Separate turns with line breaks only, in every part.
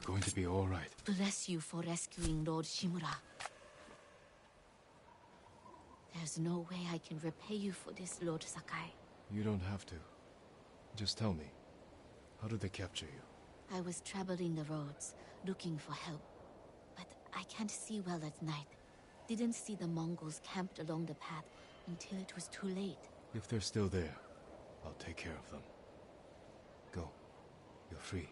going to be all right.
Bless you for rescuing Lord Shimura. There's no way I can repay you for this, Lord Sakai.
You don't have to. Just tell me, how did they capture you?
I was traveling the roads, looking for help. But I can't see well at night. Didn't see the Mongols camped along the path until it was too late.
If they're still there, I'll take care of them. Go. You're free.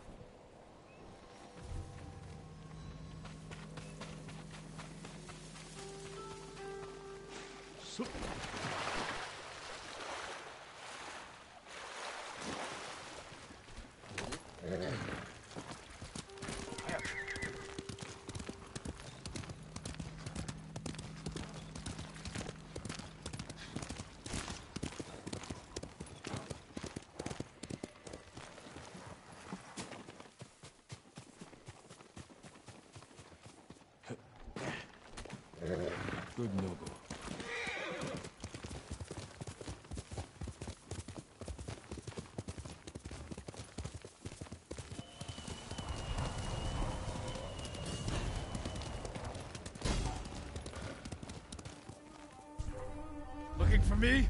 Good Nobu. Looking for me?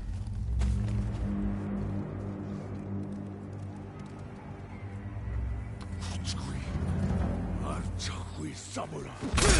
Samura.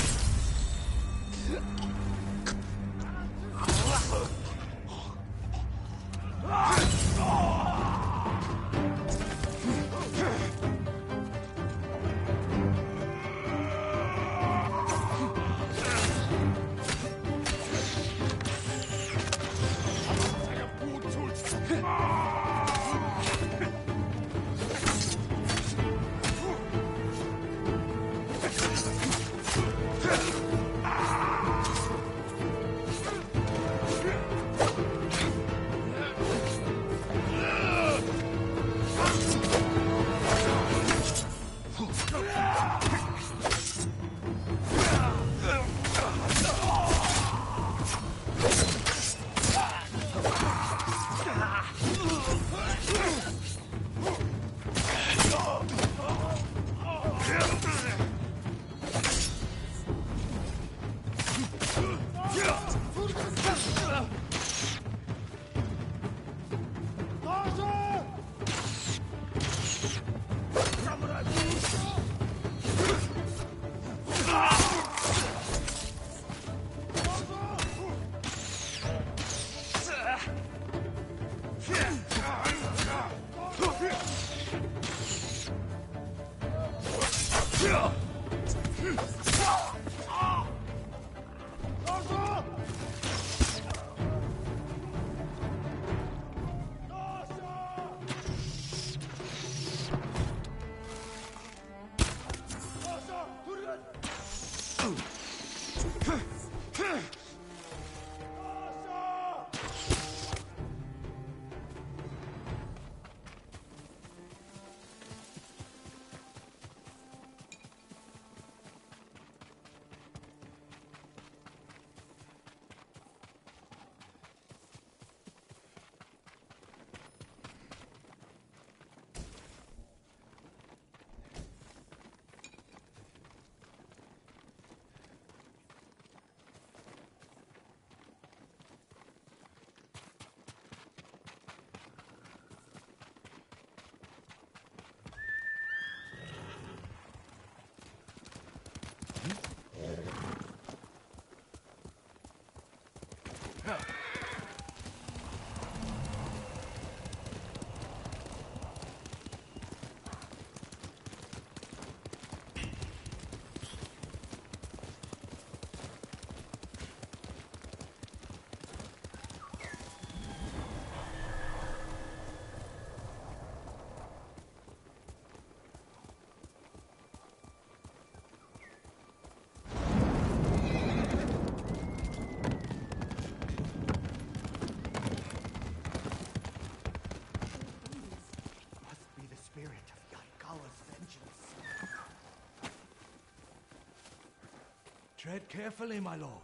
Tread carefully, my lord.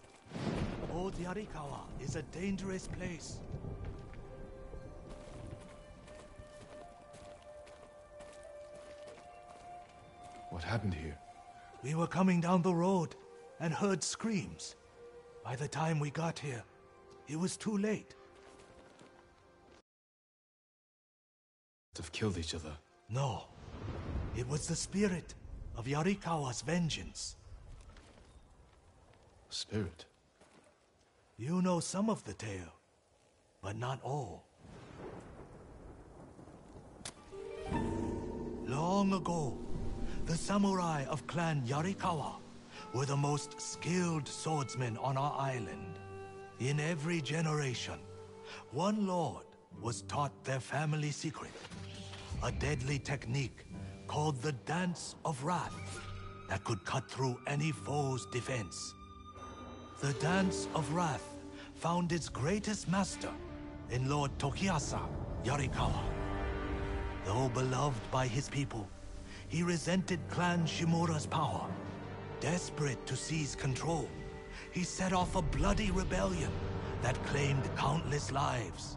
Old Yarikawa is a dangerous place.
What happened here?
We were coming down the road and heard screams. By the time we got here, it was too late.
Have killed each other.
No, it was the spirit of Yarikawa's vengeance.
Spirit?
You know some of the tale, but not all. Long ago, the samurai of Clan Yarikawa were the most skilled swordsmen on our island. In every generation, one lord was taught their family secret, a deadly technique called the Dance of Wrath that could cut through any foe's defense. The Dance of Wrath found its greatest master in Lord Tokiasa Yarikawa. Though beloved by his people, he resented Clan Shimura's power. Desperate to seize control, he set off a bloody rebellion that claimed countless lives.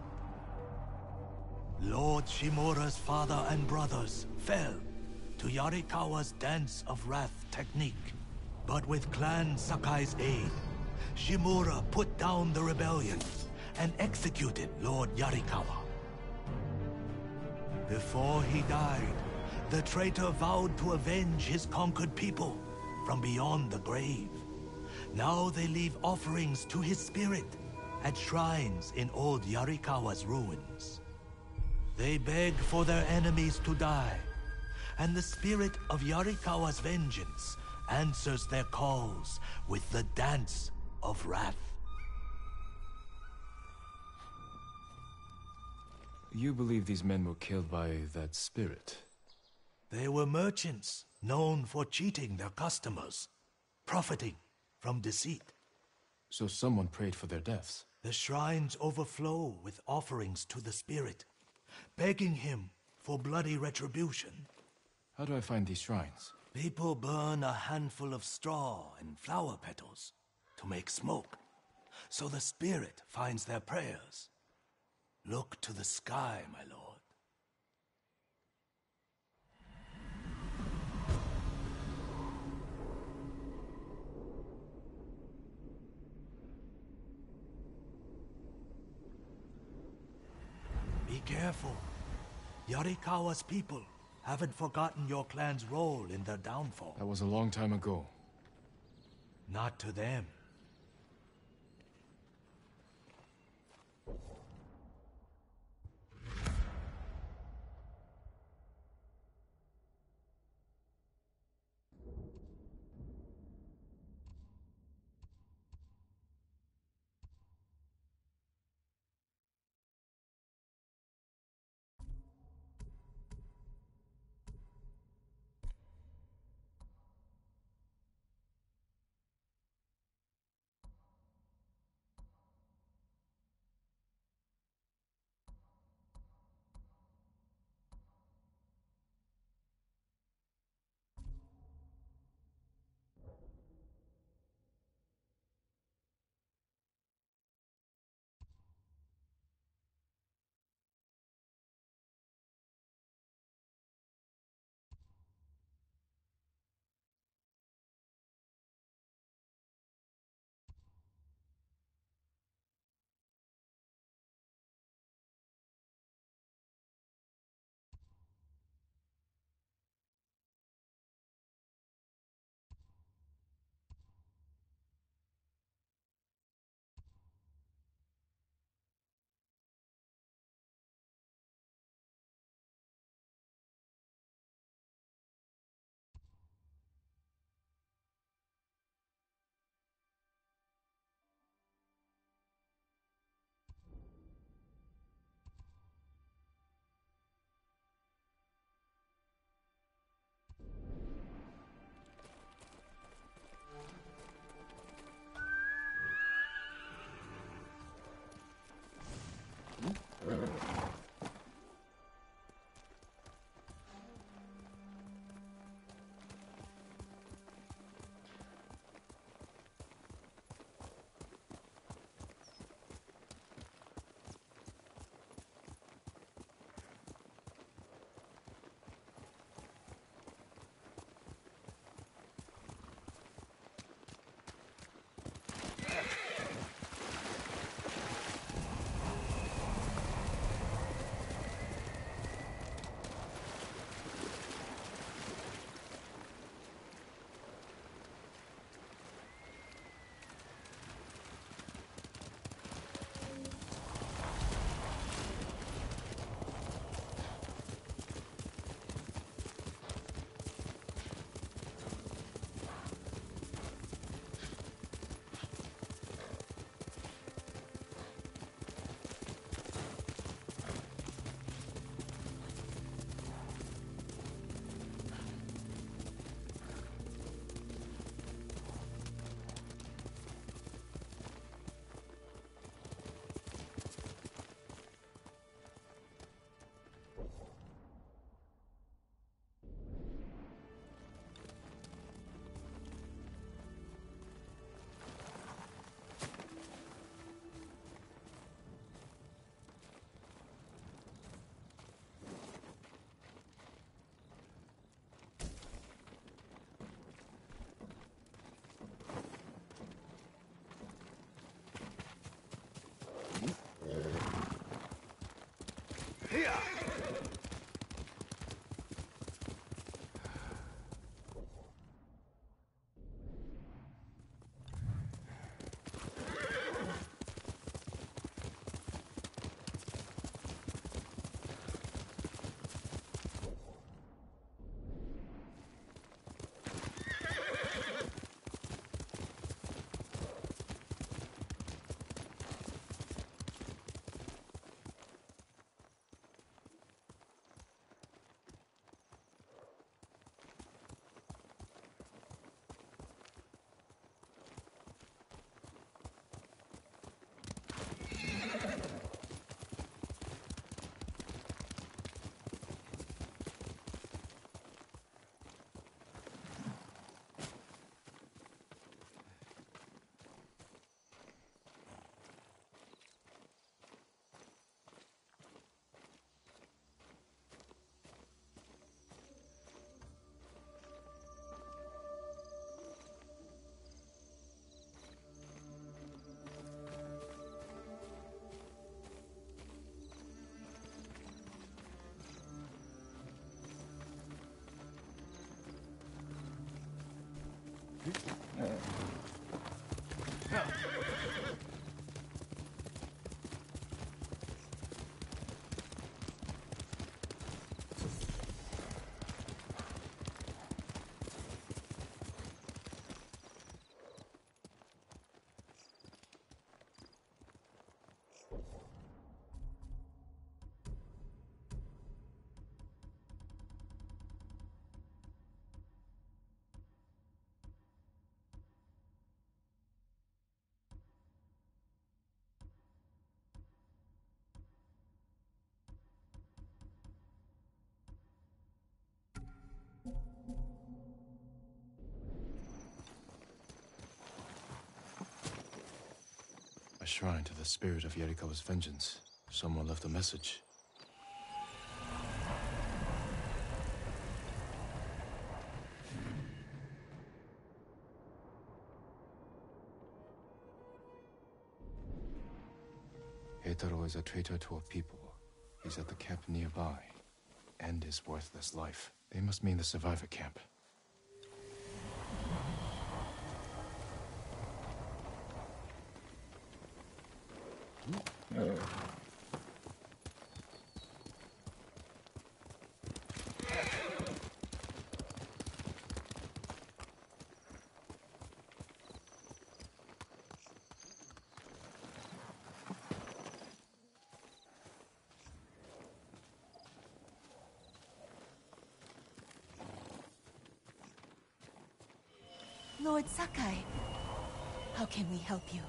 Lord Shimura's father and brothers fell to Yarikawa's Dance of Wrath technique. But with Clan Sakai's aid, Shimura put down the rebellion and executed Lord Yarikawa. Before he died, the traitor vowed to avenge his conquered people from beyond the grave. Now they leave offerings to his spirit at shrines in old Yarikawa's ruins. They beg for their enemies to die, and the spirit of Yarikawa's vengeance answers their calls with the Dance of Wrath.
You believe these men were killed by that spirit?
They were merchants known for cheating their customers, profiting from deceit.
So someone prayed for their deaths?
The shrines overflow with offerings to the spirit, begging him for bloody retribution.
How do I find these shrines?
People burn a handful of straw and flower petals to make smoke, so the spirit finds their prayers. Look to the sky, my lord. Be careful. Yarikawa's people haven't forgotten your clan's role in their downfall.
That was a long time ago.
Not to them.
A shrine to the spirit of Yarikawa's vengeance. Someone left a message. Heitaro is a traitor to a people. He's at the camp nearby. End his worthless life. They must mean the survivor camp.
Lord Sakai, how can we help you?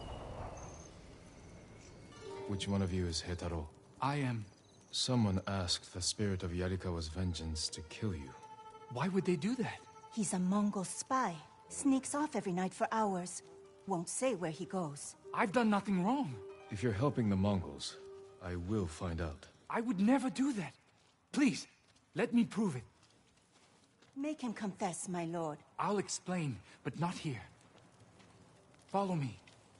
Which one of you is Heitaro?
I am.
Someone asked the spirit of Yarikawa's vengeance to kill you.
Why would they do that?
He's a Mongol spy. Sneaks off every night for hours. Won't say where he goes.
I've done nothing wrong.
If you're helping the Mongols, I will find out.
I would never do that. Please, let me prove it.
Make him confess, my lord.
I'll explain, but not here. Follow me.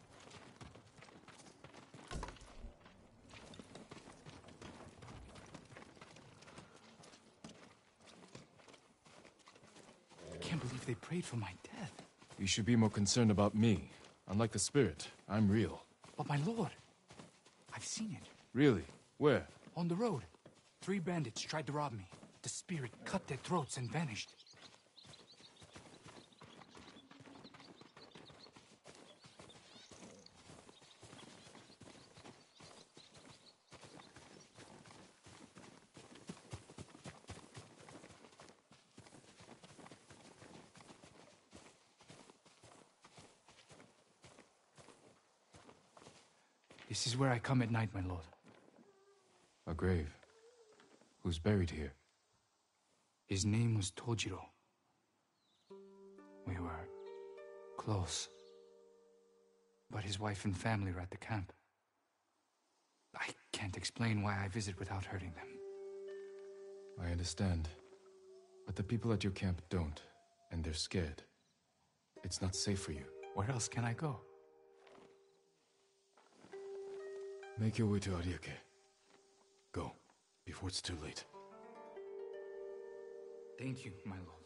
I can't believe they prayed for my death.
You should be more concerned about me. Unlike the spirit, I'm real.
But my lord, I've seen it.
Really? Where?
On the road. 3 bandits tried to rob me. The spirit cut their throats and vanished. This is where I come at night, my lord.
A grave. Who's buried here?
His name was Tojiro. We were close. But his wife and family were at the camp. I can't explain why I visit without hurting them.
I understand. But the people at your camp don't, and they're scared. It's not safe for you.
Where else can I go?
Make your way to Ariake. Go, before it's too late.
Thank you, my lord.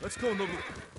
Let's go, Nobu.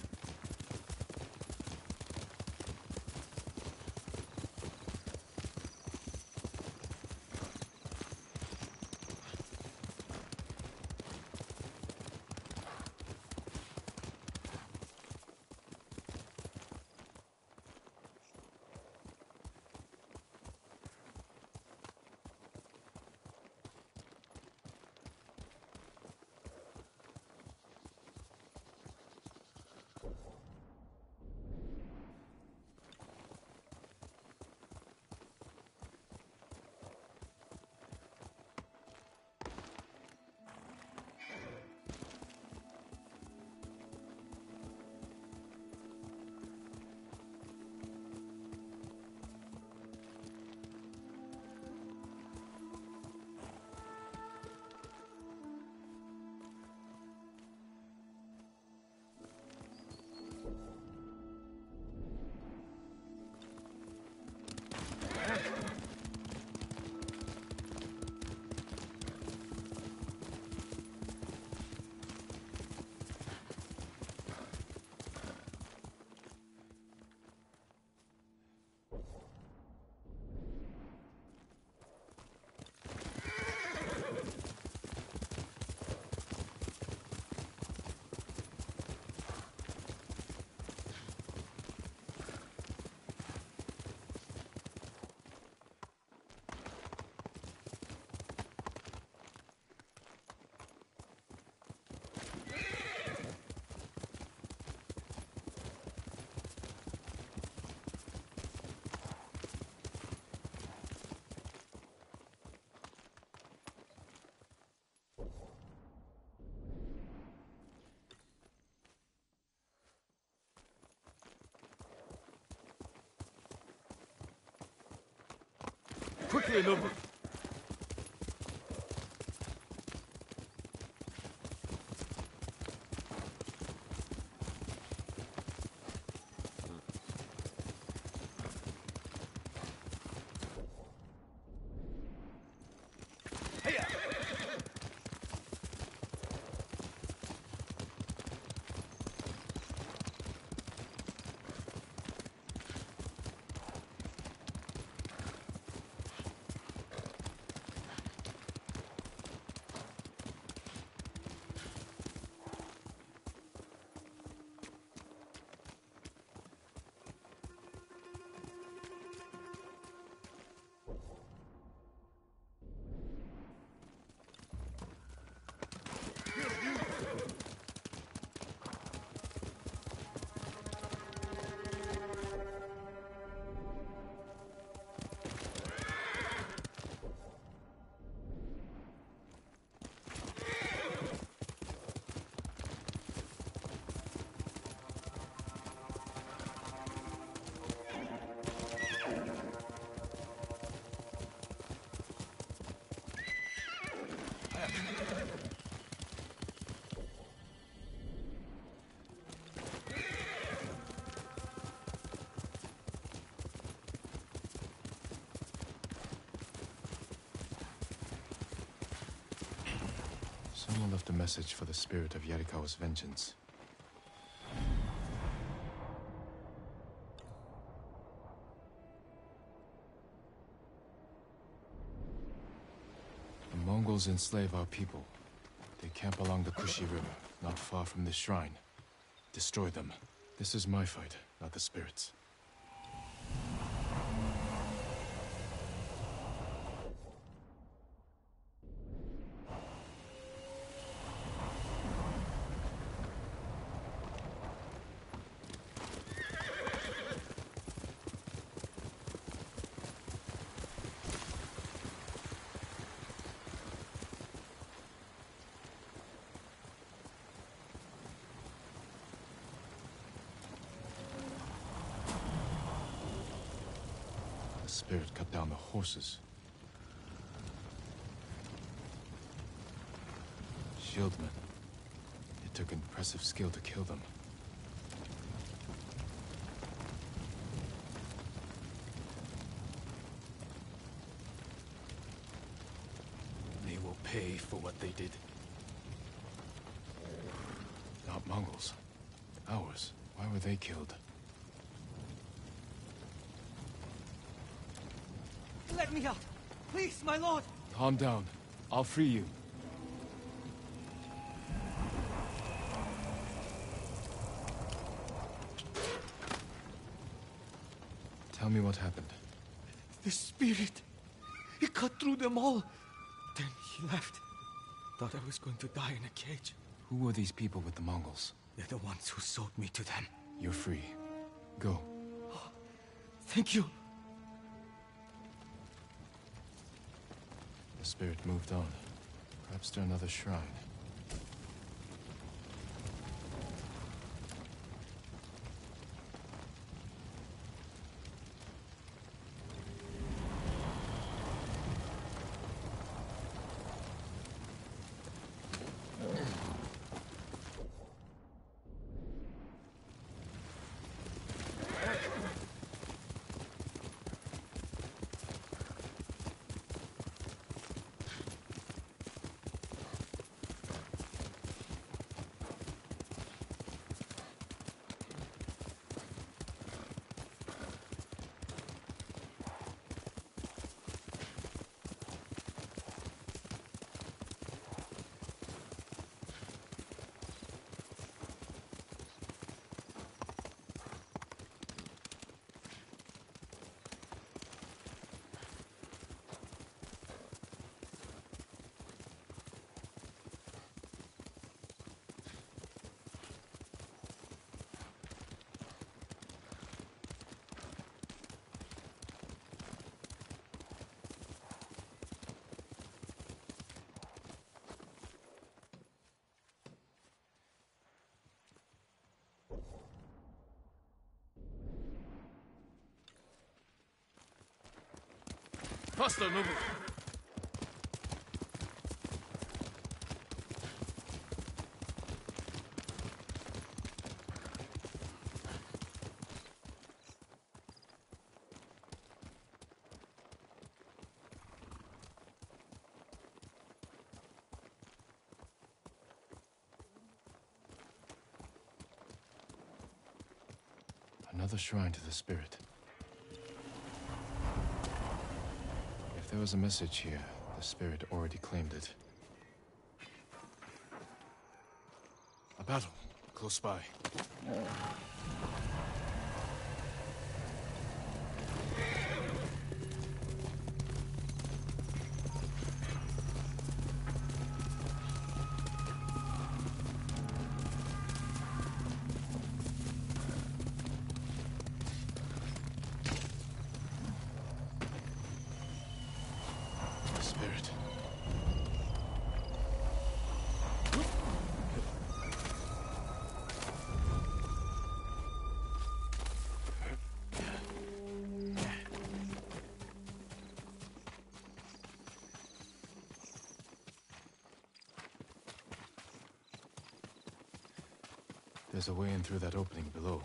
Quickly, Nobu.
Someone left a message for the spirit of Yarikawa's vengeance. The Mongols enslave our people. They camp along the Kushi River, not far from this shrine. Destroy them. This is my fight, not the spirits. Spirit cut down the horses. Shieldmen. It took impressive skill to kill them.
They will pay for what they did.
Not Mongols. Ours? Why were they killed?
Let me out! Please, my lord!
Calm down. I'll free you. Tell me what happened.
The spirit. He cut through them all. Then he left. Thought I was going to die in a cage.
Who were these people with the Mongols?
They're the ones who sold me to them.
You're free. Go.
Thank you.
The spirit moved on. Perhaps to another shrine.
Faster, Nobu.
Another shrine to the spirit. If there was a message here, the spirit already claimed it. A battle, close by. Spirit. There's a way in through that opening below.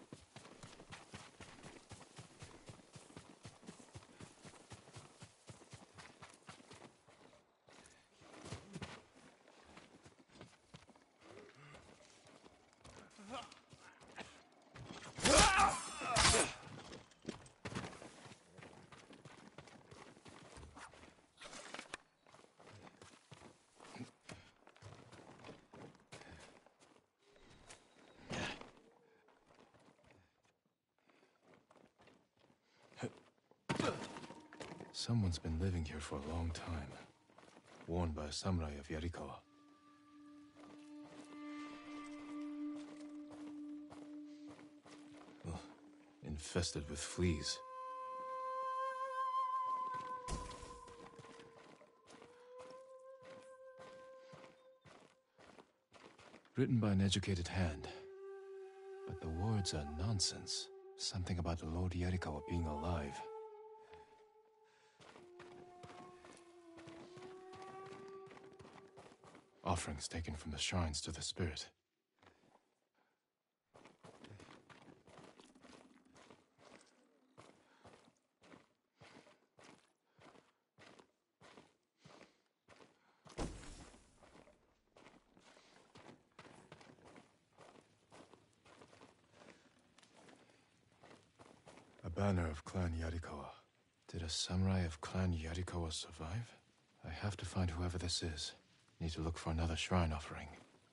Someone's been living here for a long time. Worn by a samurai of Yarikawa. Ugh, infested with fleas. Written by an educated hand. But the words are nonsense. Something about Lord Yarikawa being alive. Offerings taken from the shrines to the spirit. banner of Clan Yarikawa. Did a samurai of Clan Yarikawa survive? I have to find whoever this is. Need to look for another shrine offering.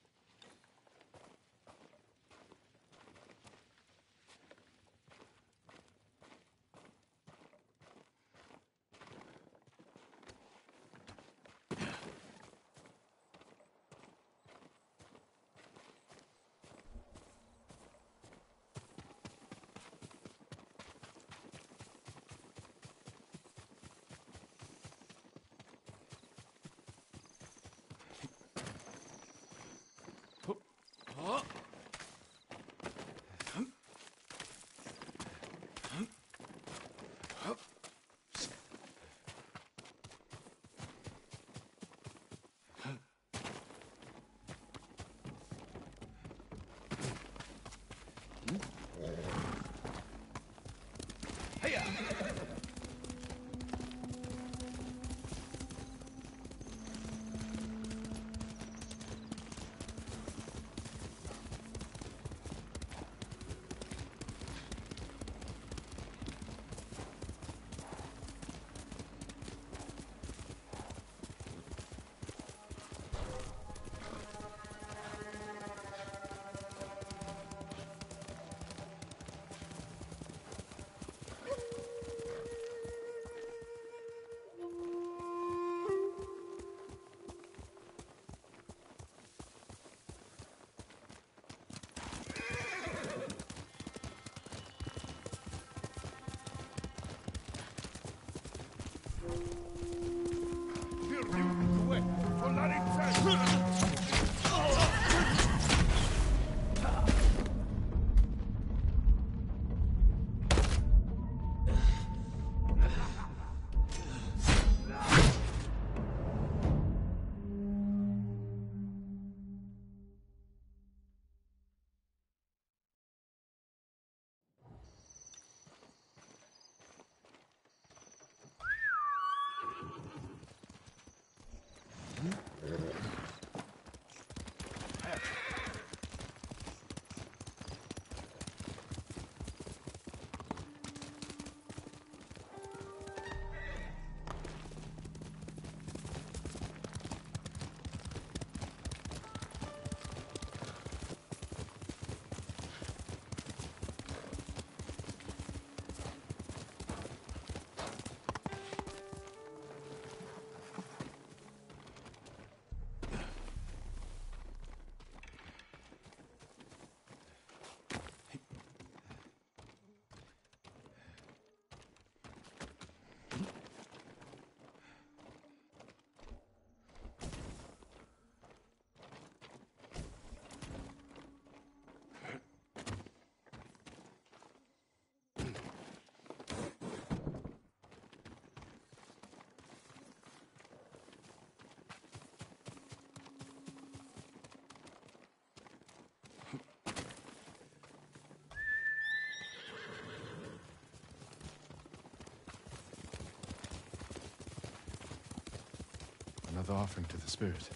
Another offering to the spirit.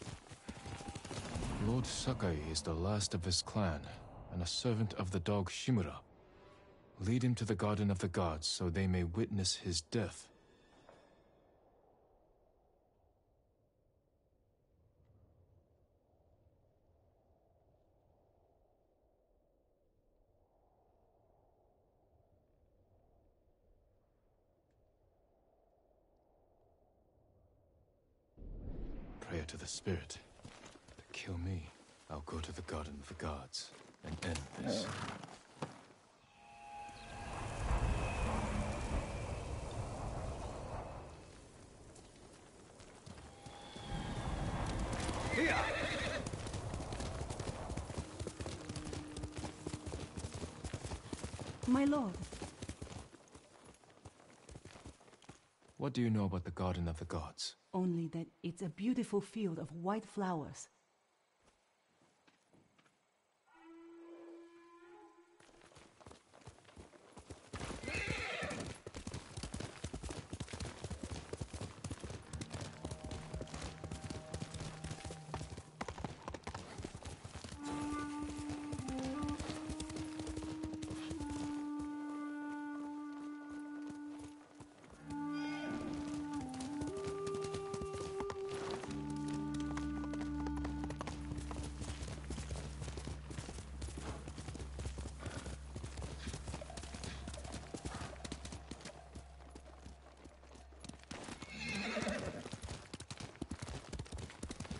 Lord Sakai is the last of his clan, and a servant of the dog Shimura. Lead him to the Garden of the Gods so they may witness his death. Prayer to the spirit. To kill me, I'll go to the Garden of the Gods and end this.
My lord.
What do you know about the Garden of the Gods?
Only that it's a beautiful field of white flowers.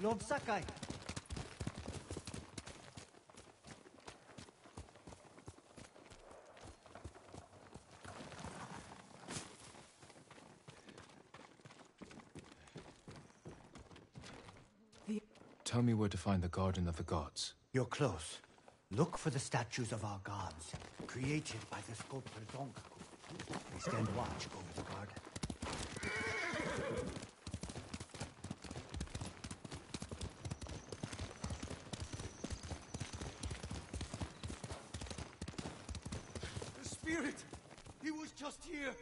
Lord Sakai.
Tell me where to find the Garden of the Gods.
You're close. Look for the statues of our gods, created by the sculptor Donkaku. They stand watch over the garden.
The spirit! He was just here!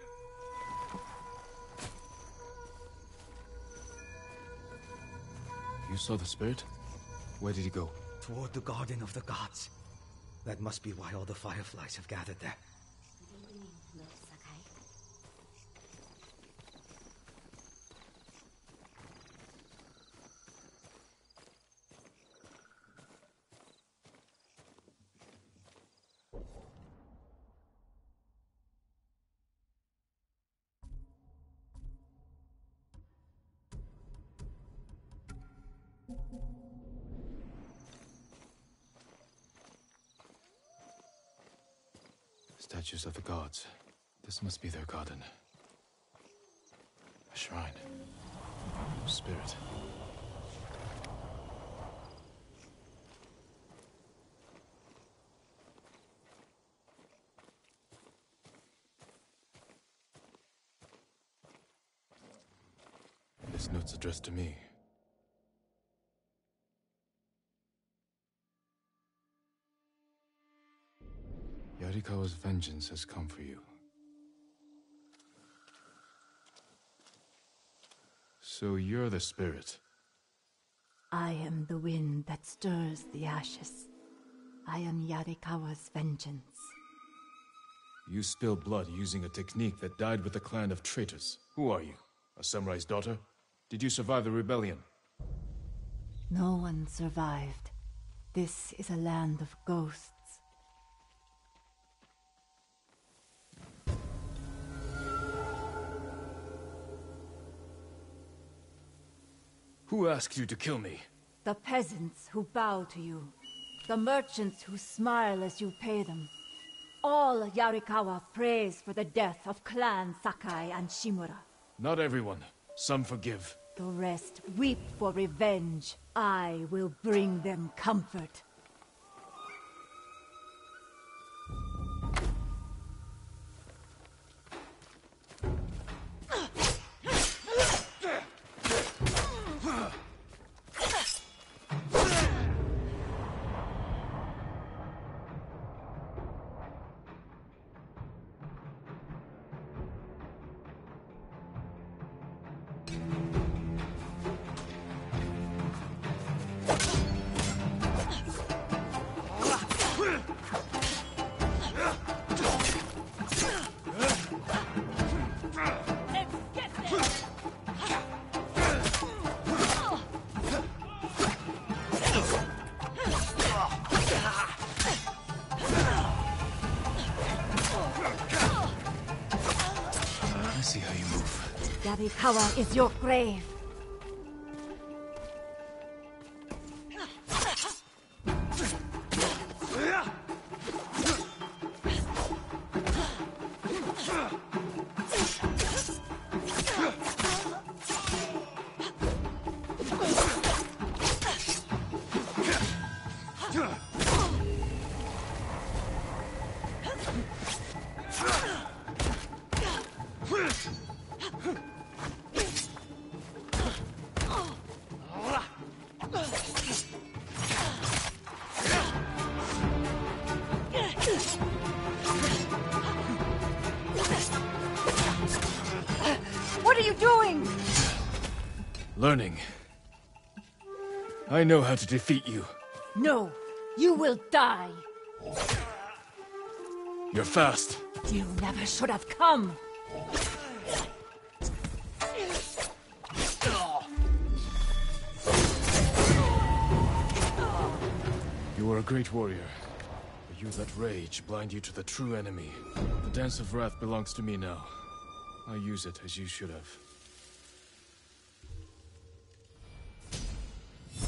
You saw the spirit? Where did he go?
Toward the Garden of the Gods. That must be why all the fireflies have gathered there.
Good evening, Lord Sakai.
Statues of the gods. This must be their garden. A shrine. Spirit. This note's addressed to me. Yarikawa's vengeance has come for you. So you're the spirit.
I am the wind that stirs the ashes. I am Yarikawa's vengeance.
You spill blood using a technique that died with a clan of traitors. Who are you? A samurai's daughter? Did you survive the rebellion?
No one survived. This is a land of ghosts.
Who asked you to kill me?
The peasants who bow to you. The merchants who smile as you pay them. All Yarikawa prays for the death of Clan Sakai and Shimura.
Not everyone. Some forgive.
The rest weep for revenge. I will bring them comfort.
See how you move.
Yarikawa is your grave. What are you doing?
Learning. I know how to defeat you.
No, you will die.
You're fast.
You never should have come.
You were a great warrior. But you let rage blind you to the true enemy. The Dance of Wrath belongs to me now. I use it as you should have.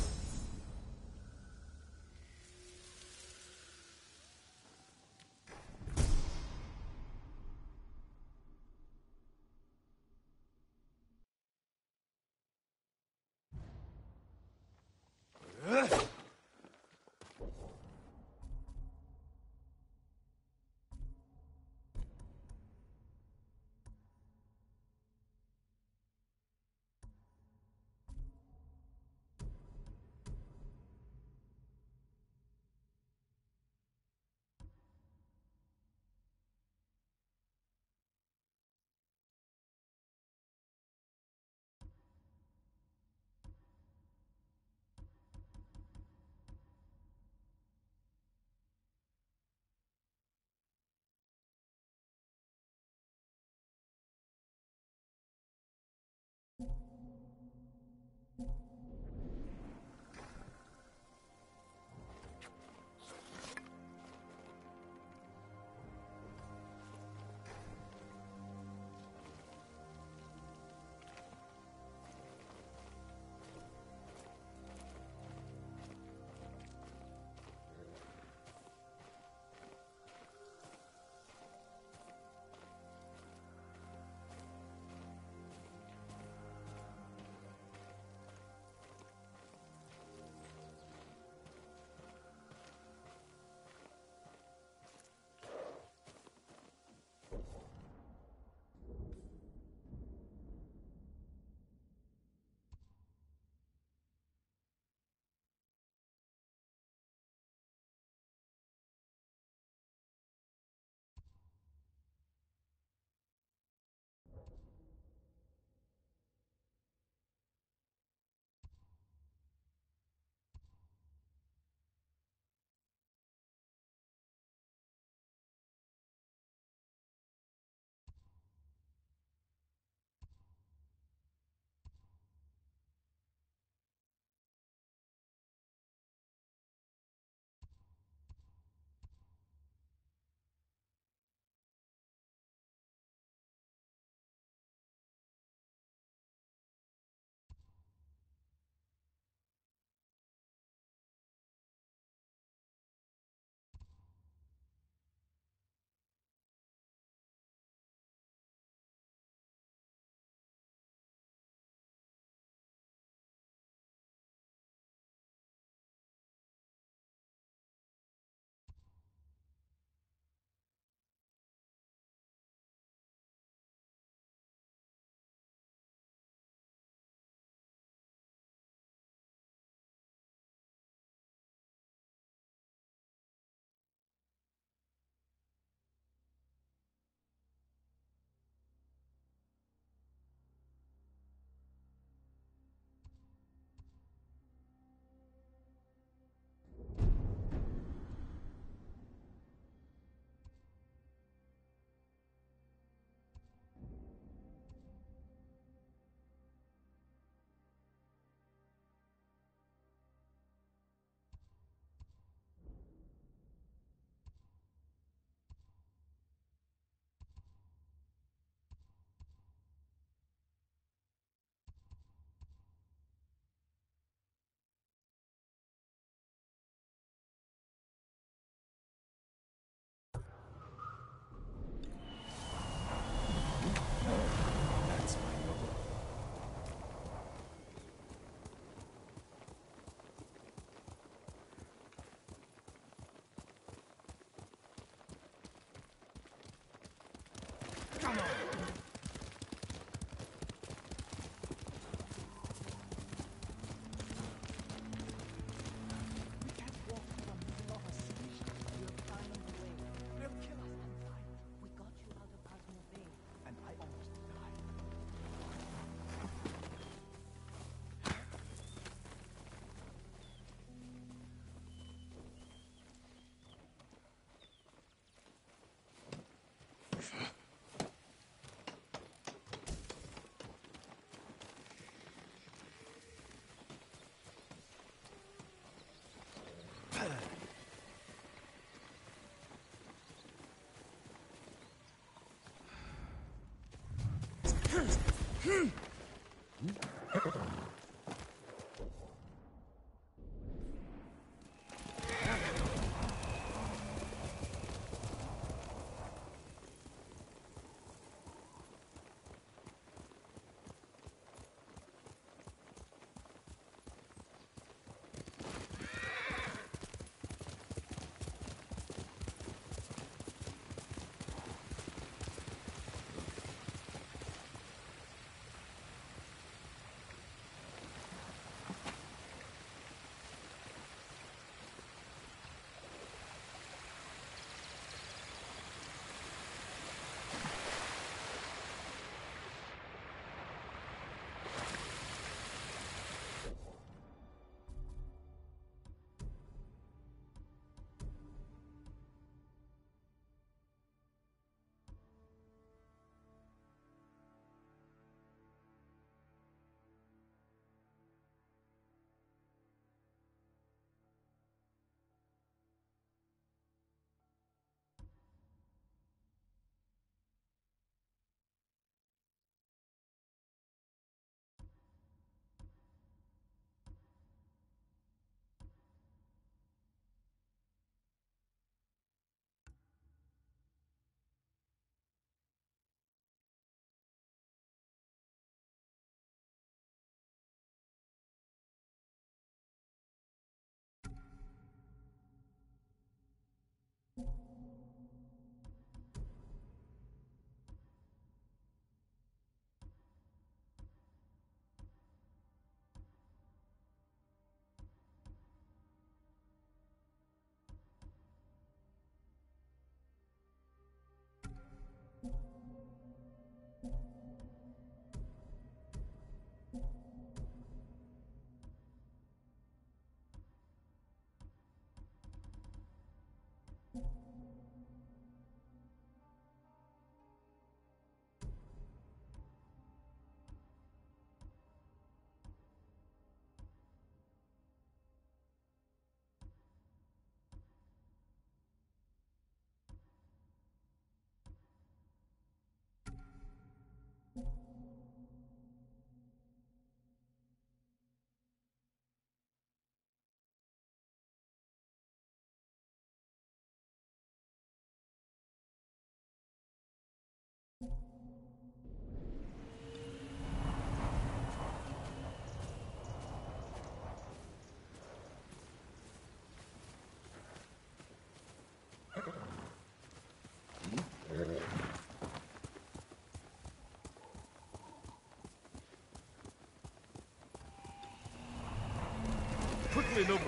Quickly, noble.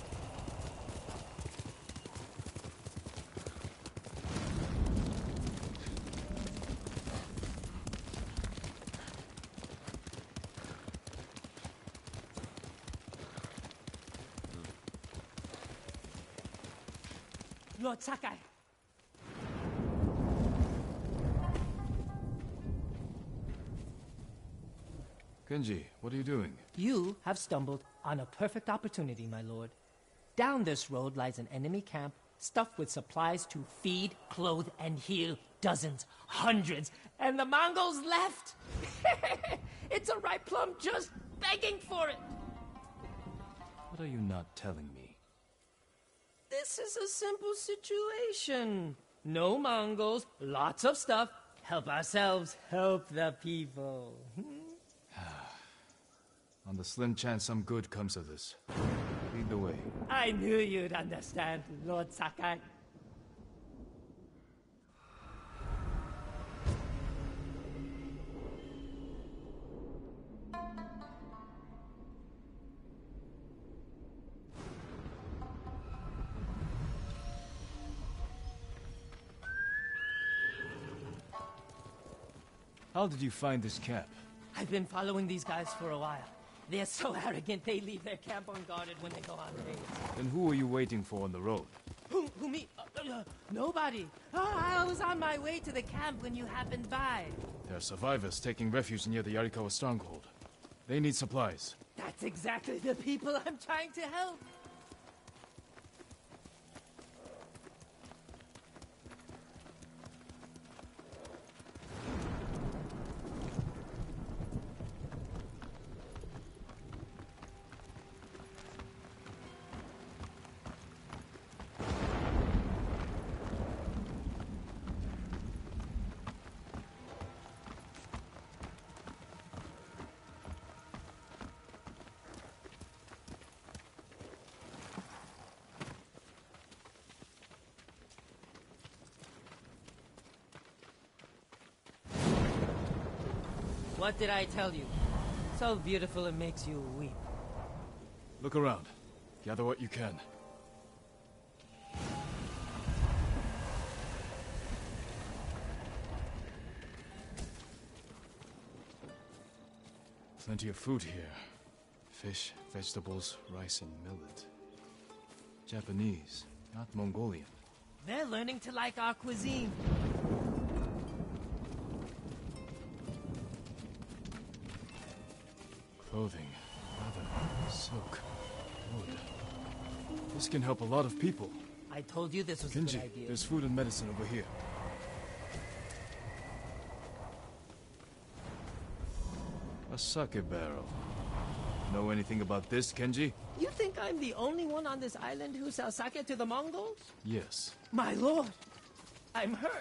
Lord Sakai.
Genji, what are you doing?
You have stumbled on a perfect opportunity, my lord. Down this road lies an enemy camp stuffed with supplies to feed, clothe, and heal dozens, hundreds, and the Mongols left. It's a ripe plum just begging for it.
What are you not telling me?
This is a simple situation. No Mongols, lots of stuff. Help ourselves, help the people.
On the slim chance some good comes of this. Lead the way.
I knew you'd understand, Lord Sakai.
How did you find this camp?
I've been following these guys for a while. They're so arrogant they leave their camp unguarded when they go on raids.
Then who were you waiting for on the road?
Who me? Nobody. Oh, I was on my way to the camp when you happened by.
There are survivors taking refuge near the Yarikawa stronghold. They need supplies.
That's exactly the people I'm trying to help. What did I tell you? So beautiful it makes you weep.
Look around. Gather what you can. Plenty of food here. Fish, vegetables, rice, and millet. Japanese, not Mongolian.
They're learning to like our cuisine.
Clothing, leather, silk, wood. This can help a lot of people.
I told you this was a
Kenji,
good idea.
there's food and medicine over here. A sake barrel. Know anything about this, Kenji?
You think I'm the only one on this island who sells sake to the Mongols?
Yes.
My lord, I'm hurt.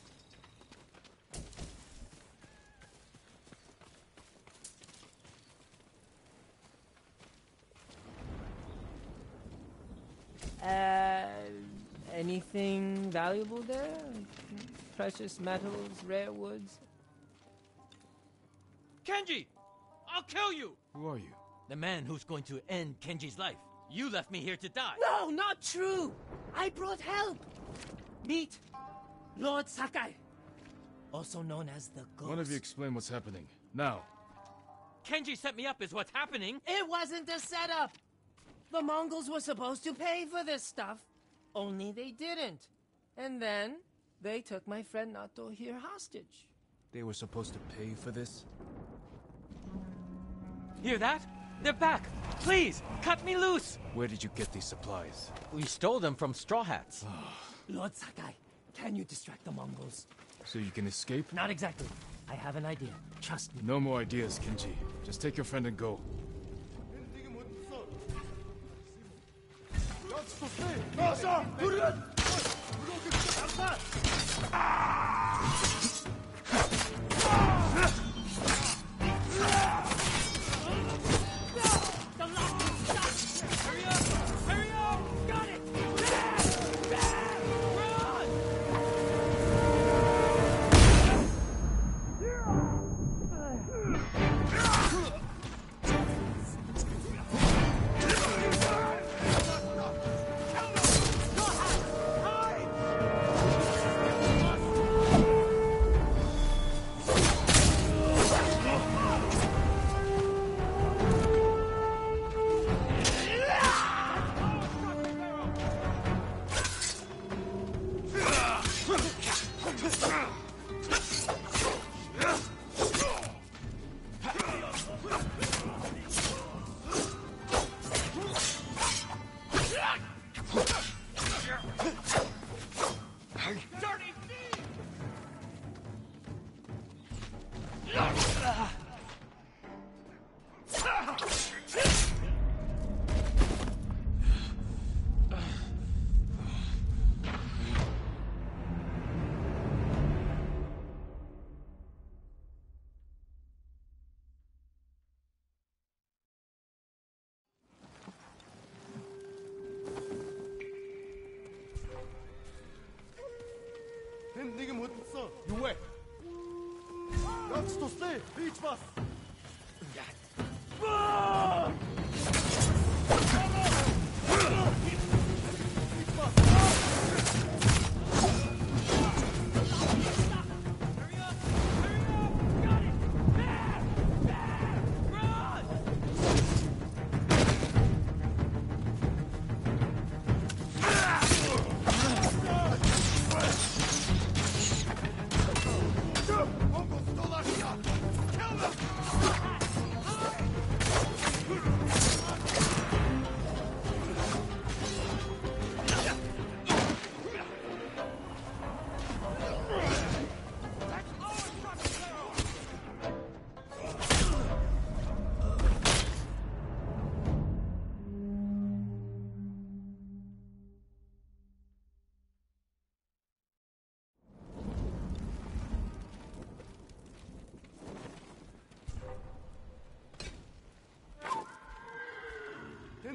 Anything valuable there? Precious metals, rare woods?
Kenji! I'll kill you!
Who are you?
The man who's going to end Kenji's life. You left me here to die.
No, not true! I brought help! Meet Lord Sakai, also known as the Ghost.
One of you explain what's happening. Now.
Kenji set me up is what's happening.
It wasn't a setup! The Mongols were supposed to pay for this stuff, only they didn't. And then, they took my friend Nato here hostage.
They were supposed to pay for this?
Hear that? They're back! Please, cut me loose!
Where did you get these supplies?
We stole them from Straw Hats.
Lord Sakai, can you distract the Mongols?
So you can escape?
Not exactly. I have an idea. Trust me.
No more ideas, Kenji. Just take your friend and go.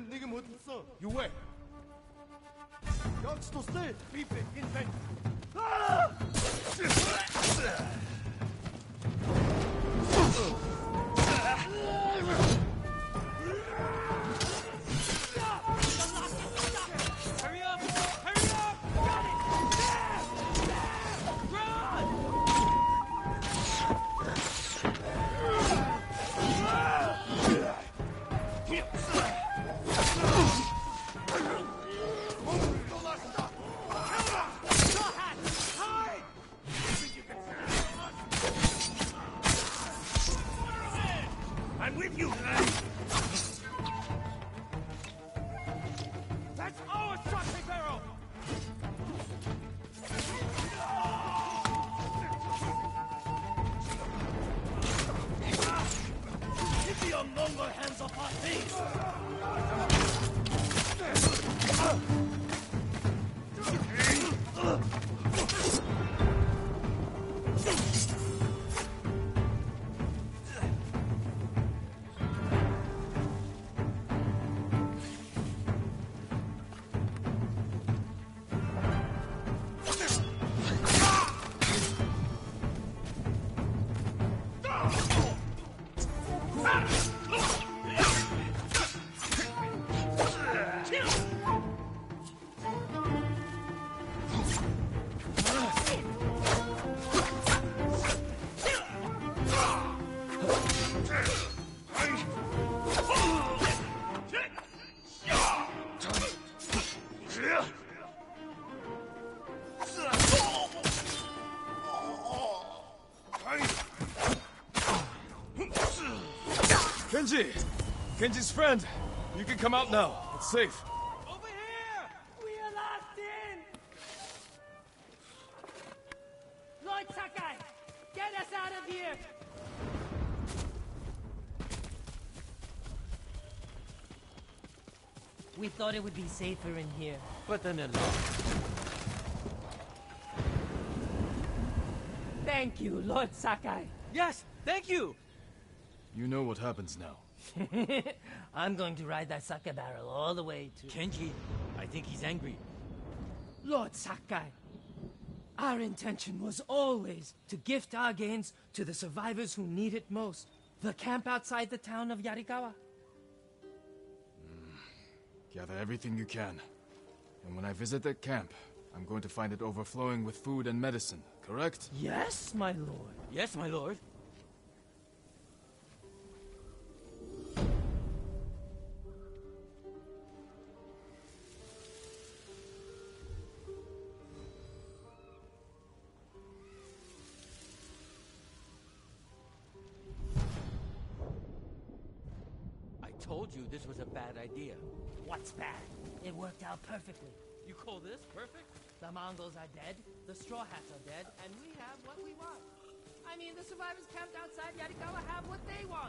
You wait.
Jak to stay?
People invent.
Hurry up! Hurry up! Got it! Run!
I'm with you. That's our shotgun barrel.
Keep your Mongol hands off our things!
Kenji! Kenji's friend! You can come out now. It's safe.
Over here!
We are locked in! Lord Sakai, get us out of here! We thought it would be safer in here.
But then it lost.
Thank you, Lord Sakai.
Yes, thank you!
You know what happens now.
I'm going to ride that sake barrel all the way to...
Kenji, I think he's angry.
Lord Sakai, our intention was always to gift our gains to the survivors who need it most. The camp outside the town of Yarikawa.
Gather everything you can. And when I visit that camp, I'm going to find it overflowing with food and medicine, correct?
Yes, my lord.
Yes, my lord. I told you this was a bad idea.
What's bad? It worked out perfectly.
You call this perfect?
The Mongols are dead, the Straw Hats are dead, and we have what we want. I mean, the survivors camped outside Yarikawa have what they want.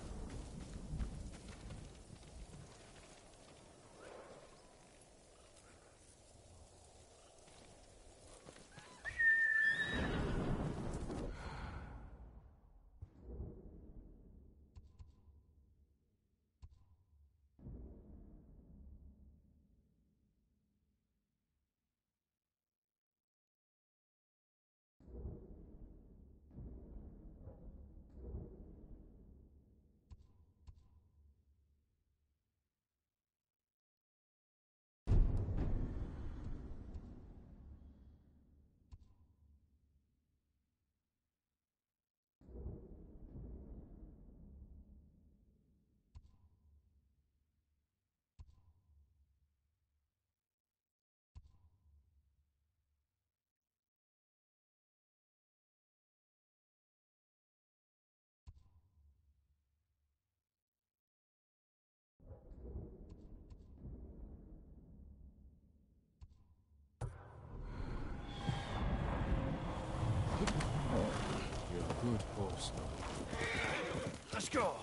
You're a good horse.
Let's go.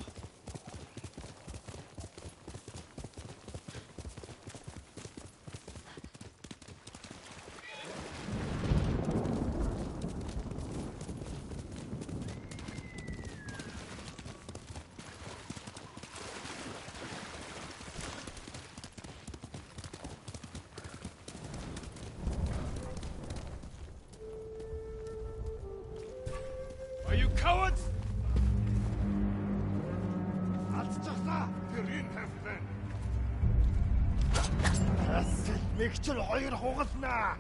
you cowards? Гэрийн тавьлаа. Асэл мэгчл хоёр хугалнаа.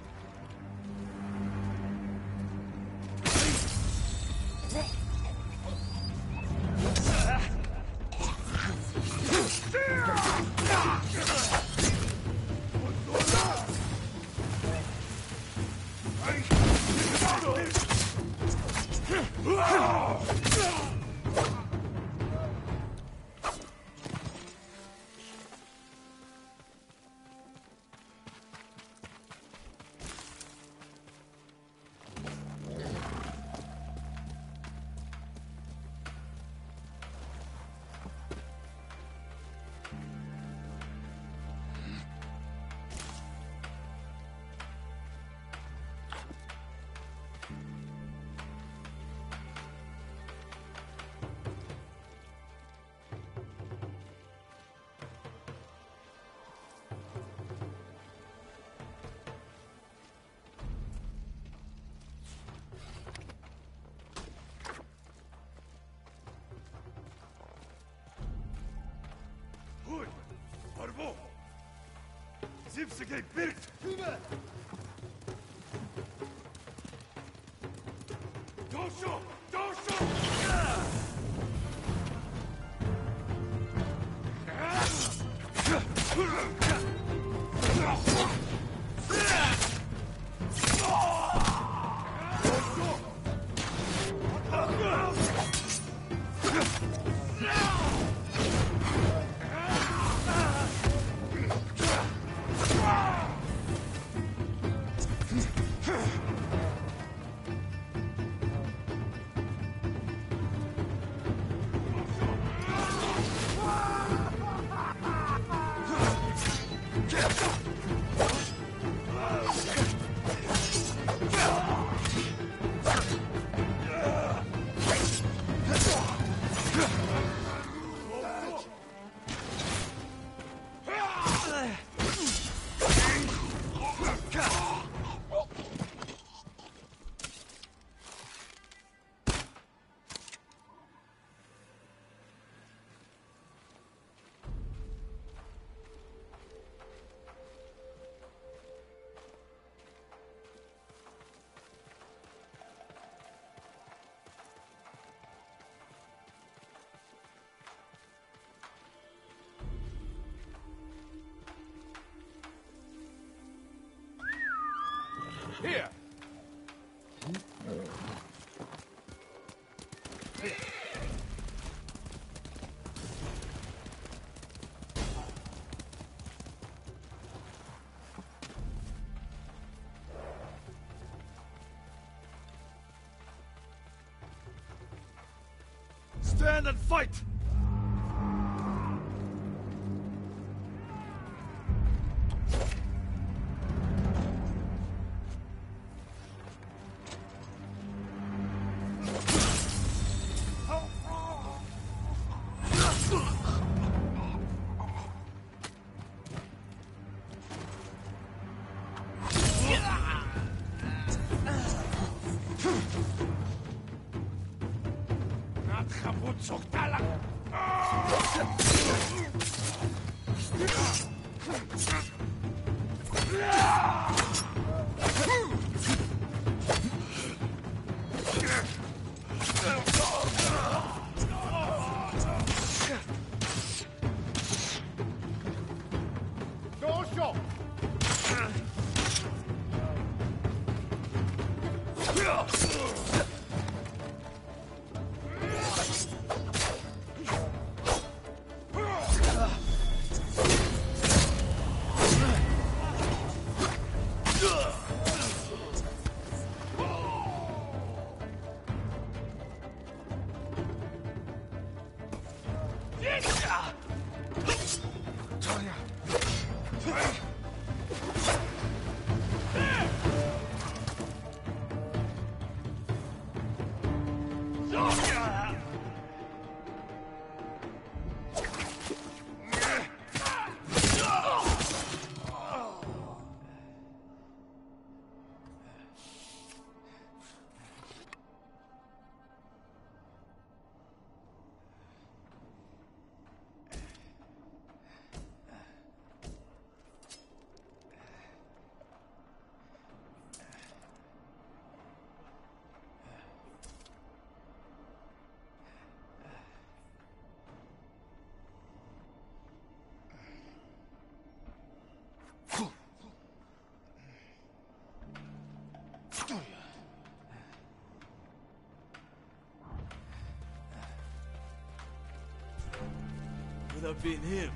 Барбо! Зипсигей бирг! Түнэ! Дошо! Дошо! Here! Stand and fight!
Could have been him.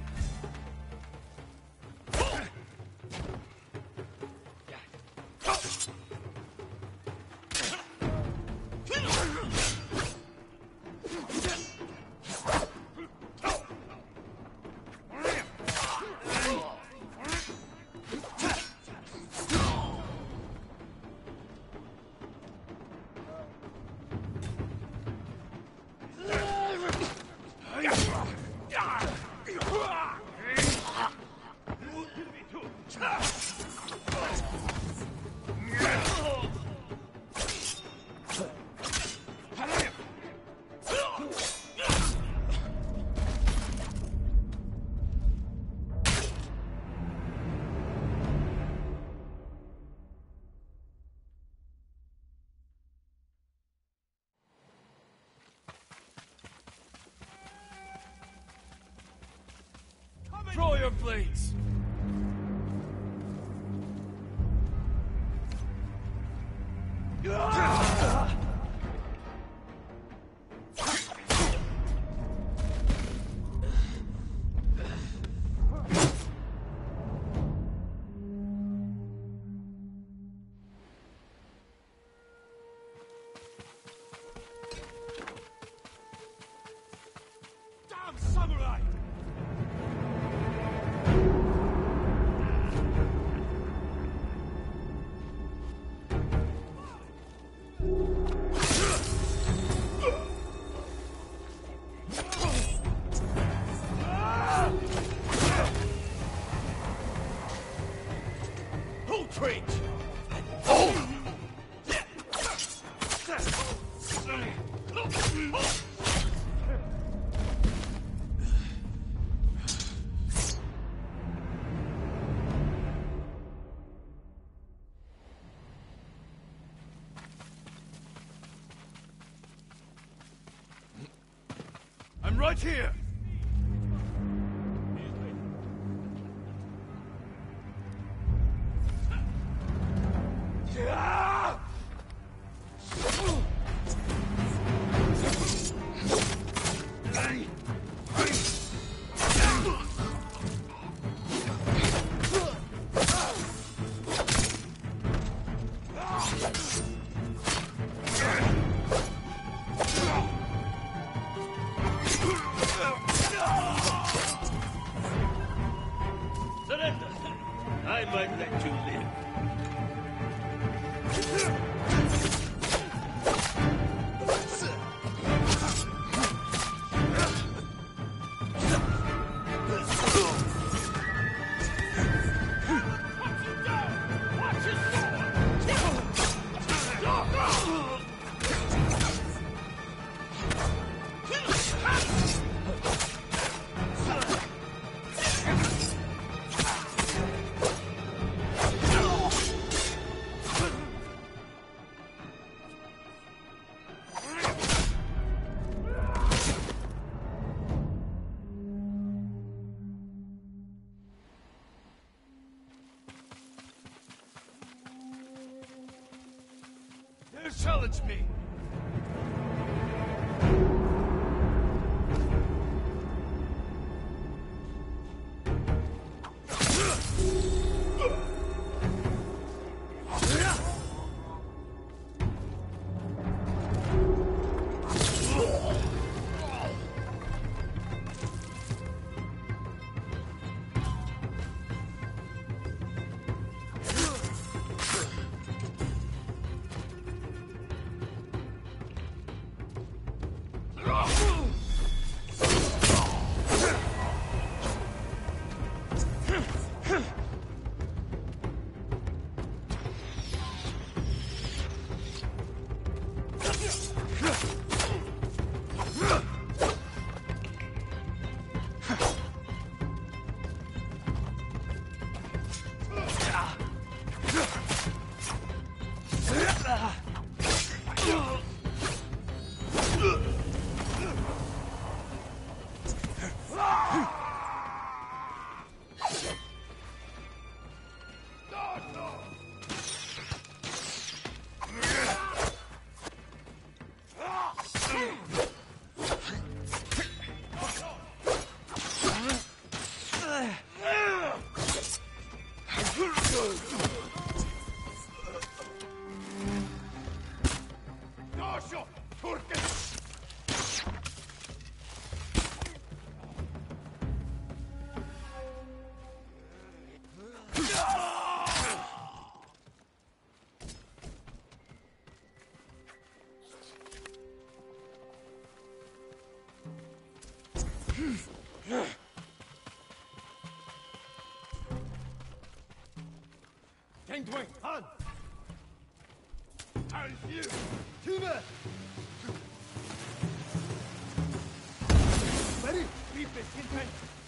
Throw your blades! Damn samurai! I'm right here!
Surrender. I might let you live.
Challenge me!
Dwayne, Han! And you! Tuna! Ready? Keep it content!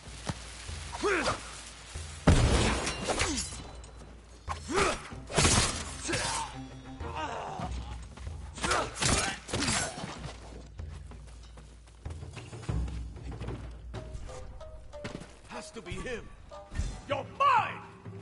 Has to be him! You're mine!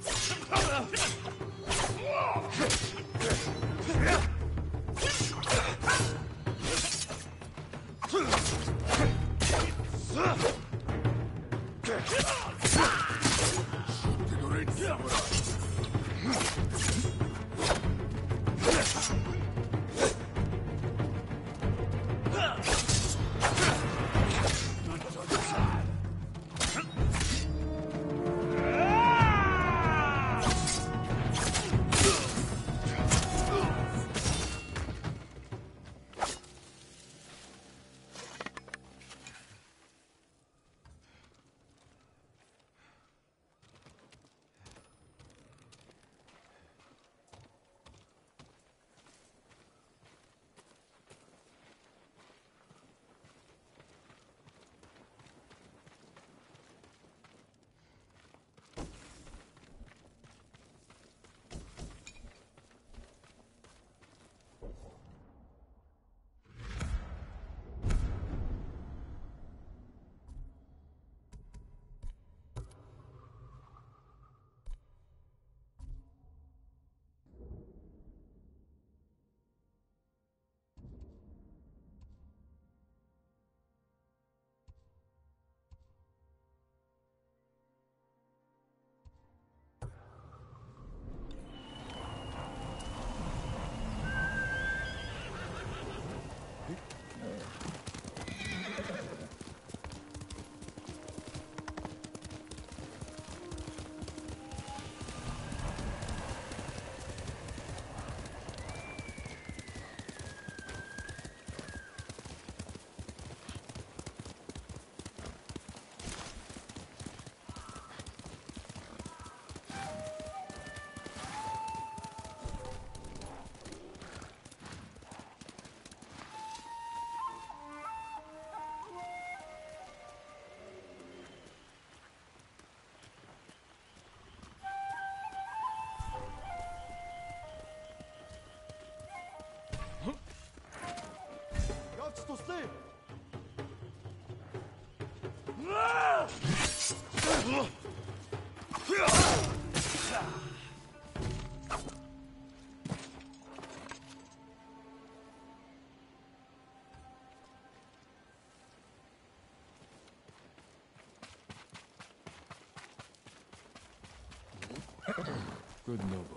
To stay.
Good noble.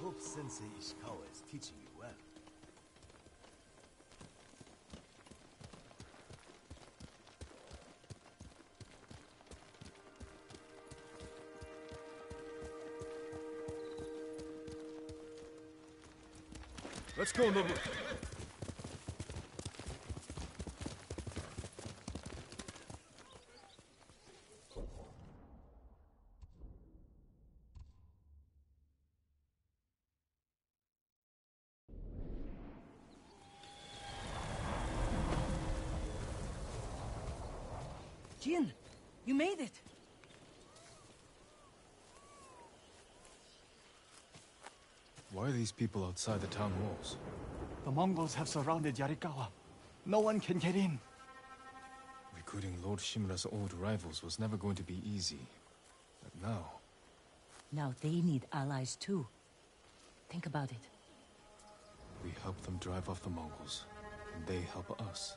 hope Sensei Ishikawa is teaching you well. Let's go, Nobu.
Jin, you made it.
Why are these people outside the town walls?
The Mongols have surrounded Yarikawa. No one can get in.
Recruiting Lord Shimura's old rivals was never going to be easy. But now...
Now they need allies too. Think about it.
we help them drive off the Mongols, and they help us.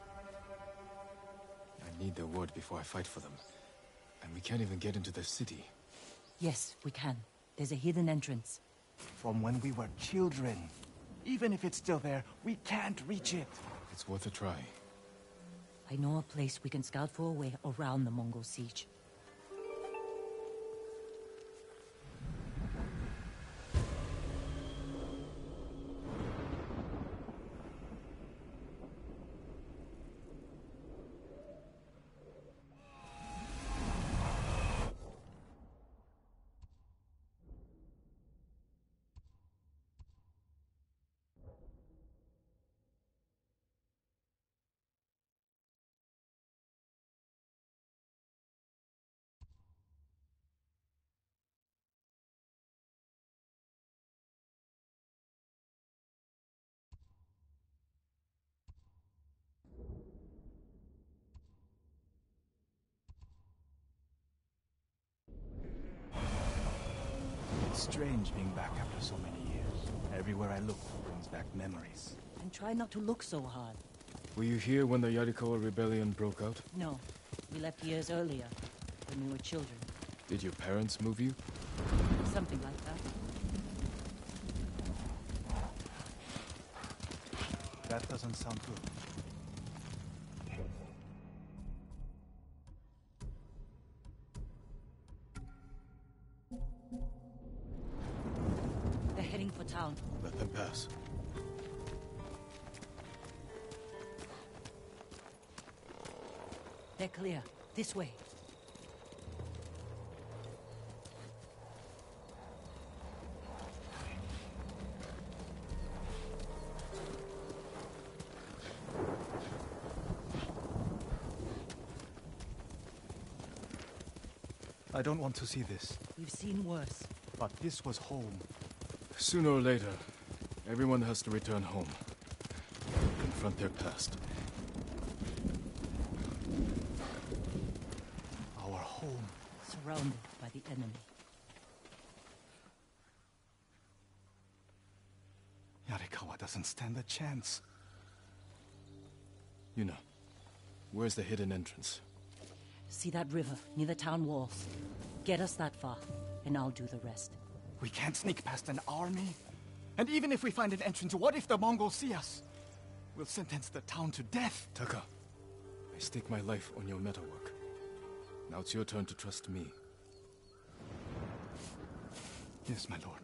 I need their word before I fight for them. And we can't even get into the city.
Yes, we can. There's a hidden entrance.
From when we were children. Even if it's still there, we can't reach it.
It's worth a try.
I know a place we can scout for a way around the Mongol siege.
It's strange being back after so many years. Everywhere I look brings back memories.
And try not to look so hard.
Were you here when the Yarikawa rebellion broke out?
No. We left years earlier, when we were children.
Did your parents move you?
Something like that.
That doesn't sound good.
They're heading for town.
Let them pass.
They're clear. This way.
I don't want to see this.
We've seen worse.
But this was home.
Sooner or later, everyone has to return home. Confront their past.
Our home.
Surrounded by the enemy.
Yarikawa doesn't stand a chance.
Yuna, where's the hidden entrance?
See that river near the town walls? Get us that far, and I'll do the rest.
We can't sneak past an army. And even if we find an entrance, what if the Mongols see us? We'll sentence the town to death.
Taka, I stake my life on your metalwork. Now it's your turn to trust me.
Yes, my lord.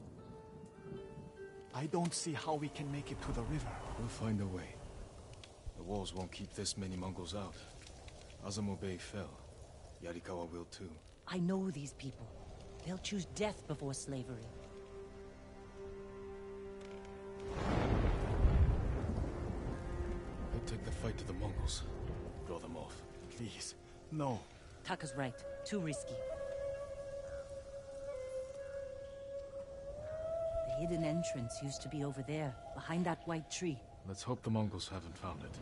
I don't see how we can make it to the river.
We'll find a way. The walls won't keep this many Mongols out. Azamo Bay fell. Yarikawa will too.
I know these people. They'll choose death before slavery.
I'll take the fight to the Mongols. Draw them off.
Please, no.
Taka's right. Too risky. The hidden entrance used to be over there, behind that white tree.
Let's hope the Mongols haven't found it.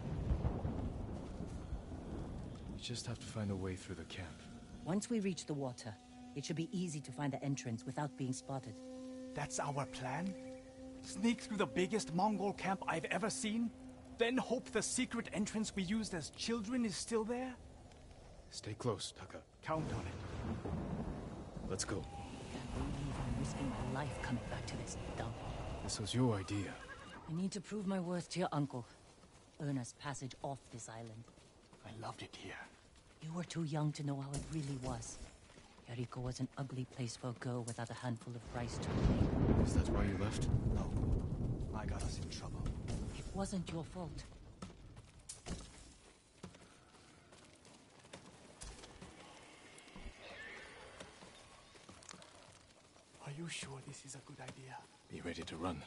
We just have to find a way through the camp.
Once we reach the water, it should be easy to find the entrance without being spotted.
That's our plan? Sneak through the biggest Mongol camp I've ever seen? Then hope the secret entrance we used as children is still there?
Stay close, Taka.
Count on it.
Let's go.
Can't believe I'm risking my life coming back to this dump.
This was your idea.
I need to prove my worth to your uncle. Earn us passage off this island.
I loved it here.
You were too young to know how it really was. Yariko was an ugly place for a girl without a handful of rice to claim.
Is that why you left?
No. I got us in trouble.
It wasn't your fault.
Are you sure this is a good idea?
Be ready to run.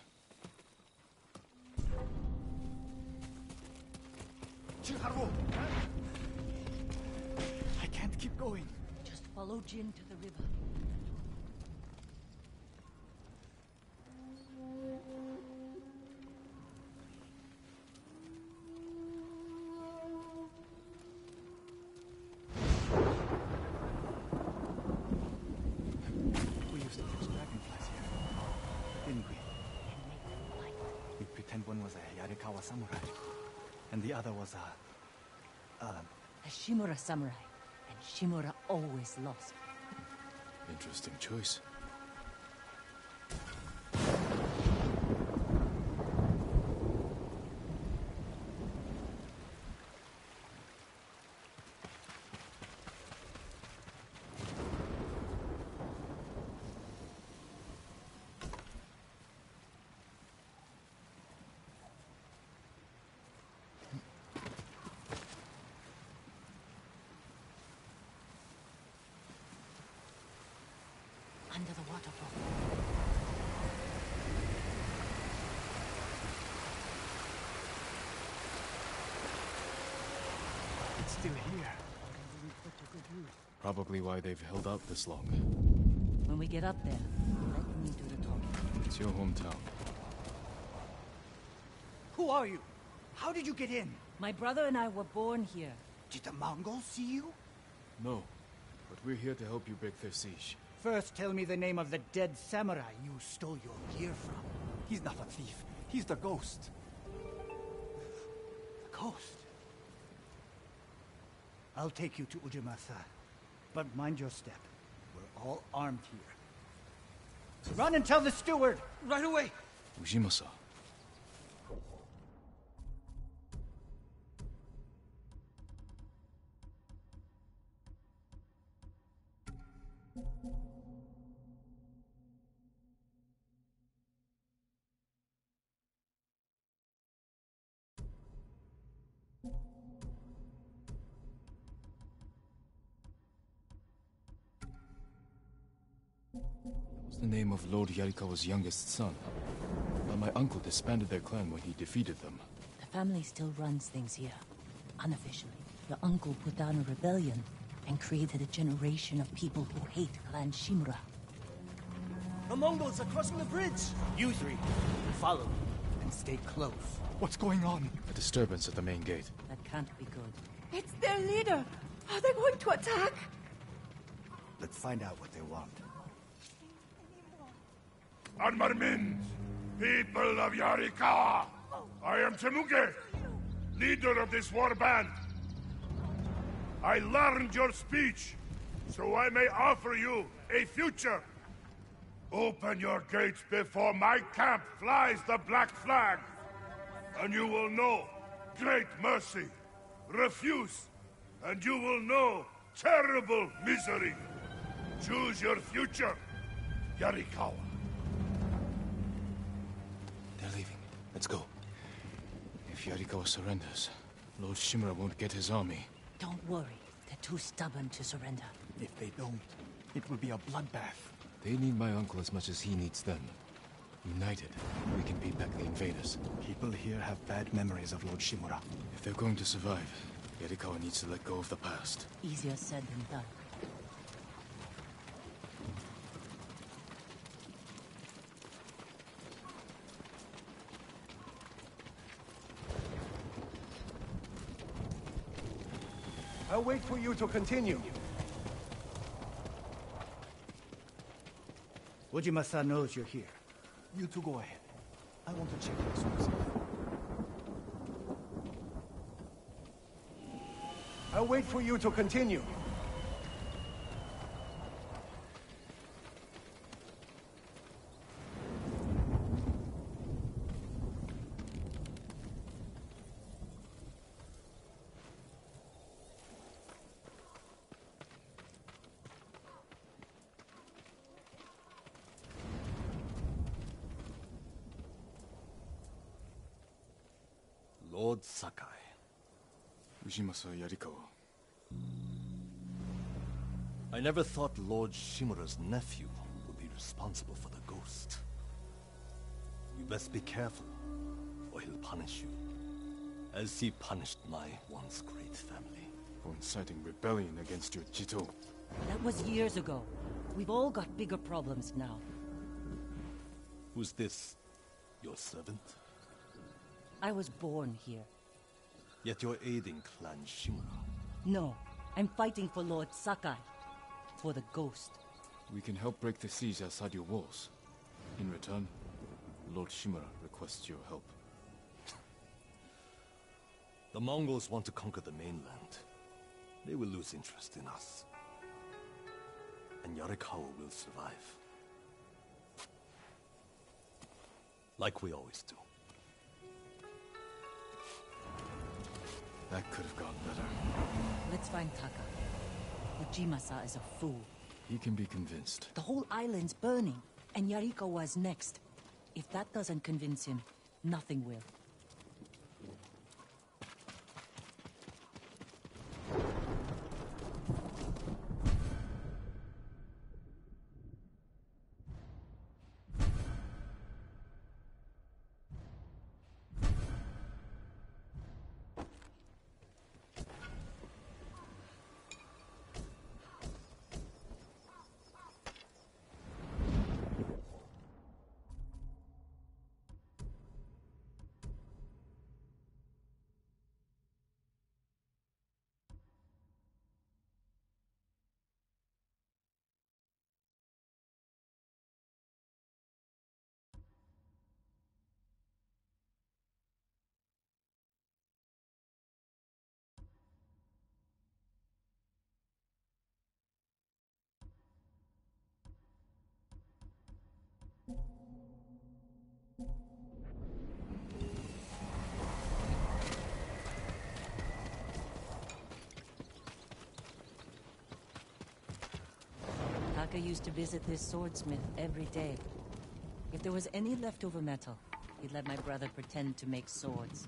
I can't keep going.
Just follow Jin to the river.
We used to catch dragonflies here, didn't we? We pretend one was a Yarikawa samurai, and the other was
A Shimura samurai. And Shimura always lost.
Interesting choice.
Under the waterfall.
It's still here.
Probably why they've held out this long.
When we get up there, let me do the talking.
It's your hometown.
Who are you? How did you get in?
My brother and I were born here.
Did the Mongols see you?
No, but we're here to help you break their siege.
First, tell me the name of the dead samurai you stole your gear from. He's not a thief. He's the ghost. The ghost? I'll take you to Ujimasa. But mind your step. We're all armed here. Run and tell the steward!
Right away!
Ujimasa. The name of Lord Yarikawa's youngest son. But my uncle disbanded their clan when he defeated them.
The family still runs things here. Unofficially. Your uncle put down a rebellion and created a generation of people who hate Clan Shimura.
The Mongols are crossing the bridge!
You three, follow me and stay close. What's going on?
A disturbance at the main gate.
That can't be good.
It's their leader! Are they going to attack?
Let's find out what they want.
Armarmins, people of Yarikawa, I am Temuge, leader of this war band. I learned your speech, so I may offer you a future. Open your gates before my camp flies the black flag, and you will know great mercy. Refuse, and you will know terrible misery. Choose your future, Yarikawa.
They're leaving. Let's go. If Yarikawa surrenders, Lord Shimura won't get his army.
Don't worry. They're too stubborn to surrender.
If they don't, it will be a bloodbath.
They need my uncle as much as he needs them. United, we can beat back the invaders.
People here have bad memories of Lord Shimura.
If they're going to survive, Yarikawa needs to let go of the past.
Easier said than done.
I'll wait for you to continue.
Ujimasa knows you're here. You two go ahead. I want to check this myself.
I'll wait for you to continue.
Lord Sakai.
Ujimasa Yarikawa.
I never thought Lord Shimura's nephew would be responsible for the ghost. You best be careful, or he'll punish you, as he punished my once great family.
For inciting rebellion against your Jito.
That was years ago. We've all got bigger problems now.
Who's this? Your servant?
I was born here.
Yet you're aiding Clan Shimura.
No, I'm fighting for Lord Sakai. For the ghost.
We can help break the siege outside your walls. In return, Lord Shimura requests your help.
The Mongols want to conquer the mainland. They will lose interest in us. And Yarikawa will survive. Like we always do.
That could have gone better.
Let's find Taka. Ujimasa is a fool.
He can be convinced.
The whole island's burning, and Yarikawa's next. If that doesn't convince him, nothing will. Taka used to visit this swordsmith every day. If there was any leftover metal, he'd let my brother pretend to make swords.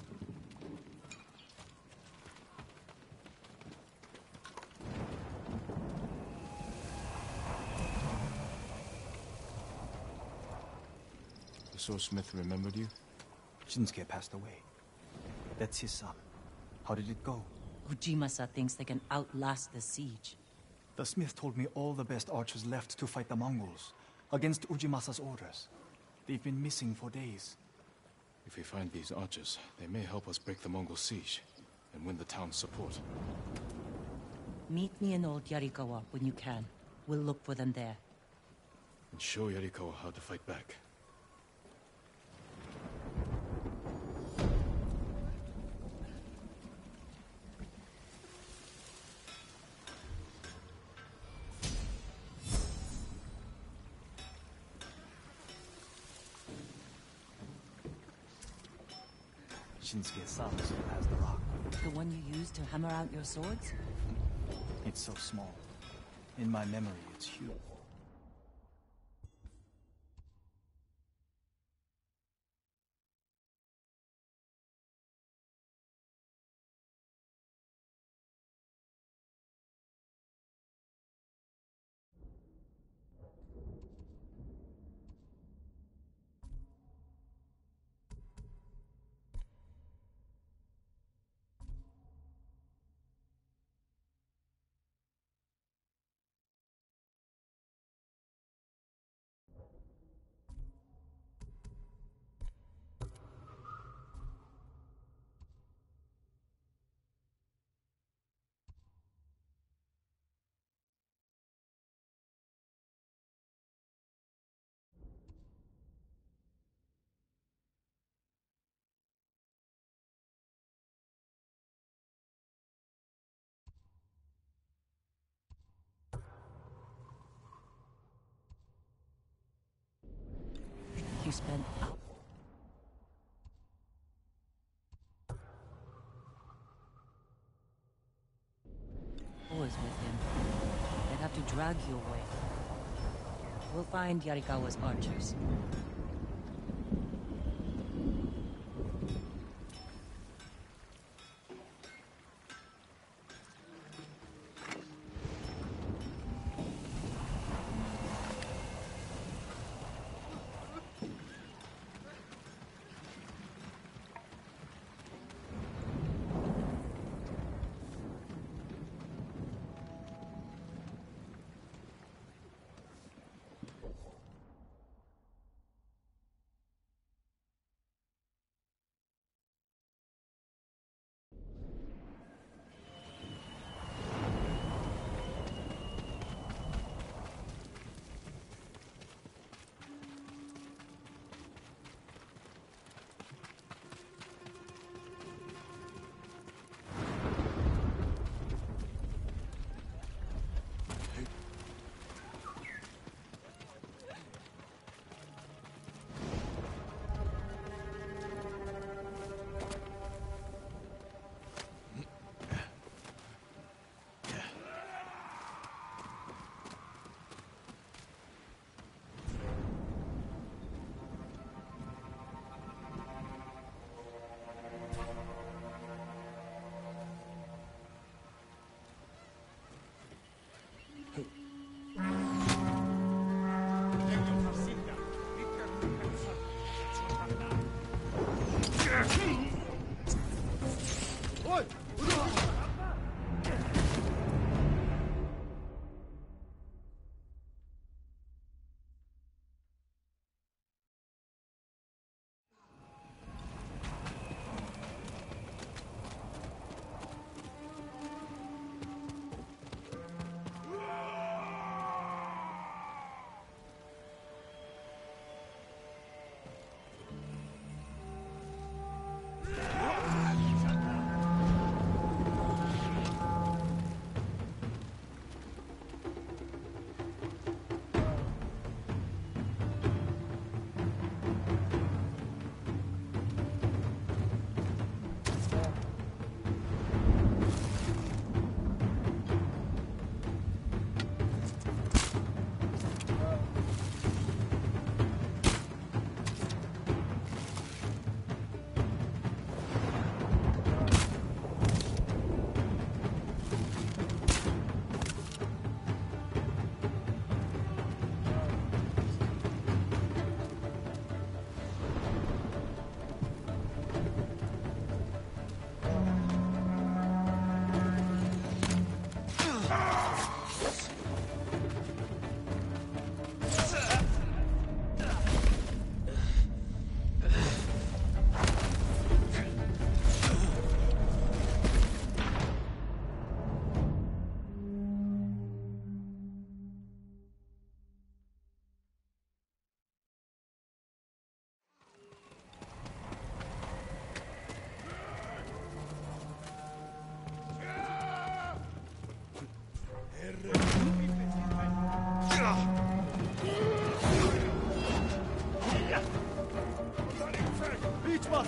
The swordsmith remembered you?
Shinsuke passed away. That's his son. How did it go?
Ujimasa thinks they can outlast the siege.
The smith told me all the best archers left to fight the Mongols, against Ujimasa's orders. They've been missing for days.
If we find these archers, they may help us break the Mongol siege, and win the town's support.
Meet me in Old Yarikawa when you can. We'll look for them there.
And show Yarikawa how to fight back.
Shinsuke's son still has the rock.
The one you used to hammer out your swords?
It's so small. In my memory, it's huge.
You spent hours with him. They'd have to drag you away. We'll find Yarikawa's archers.
us!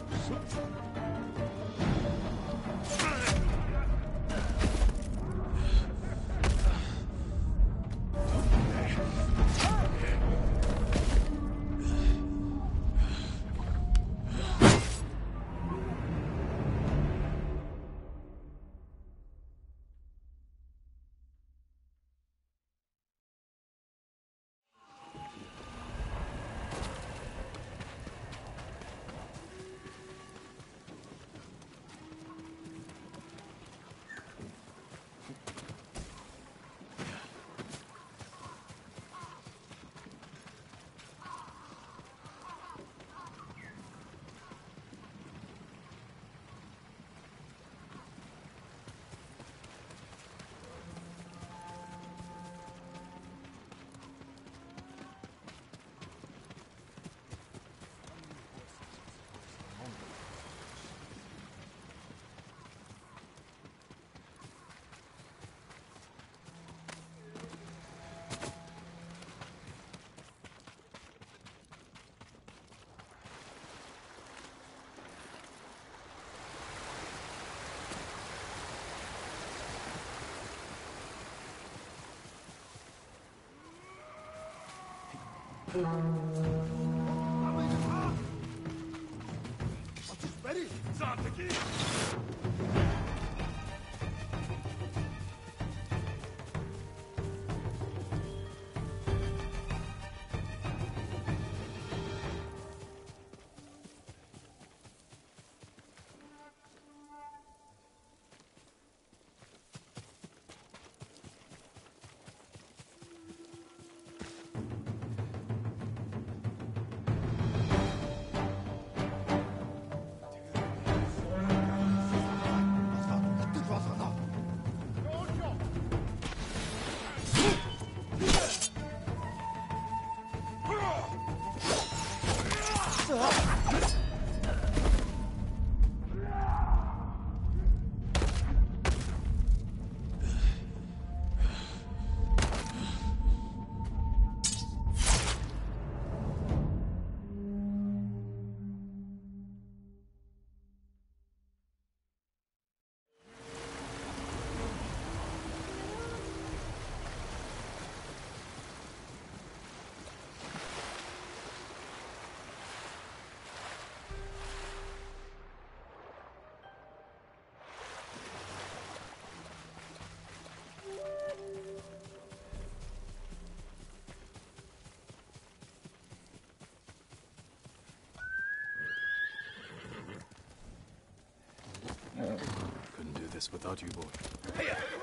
Couldn't do this without you, boy.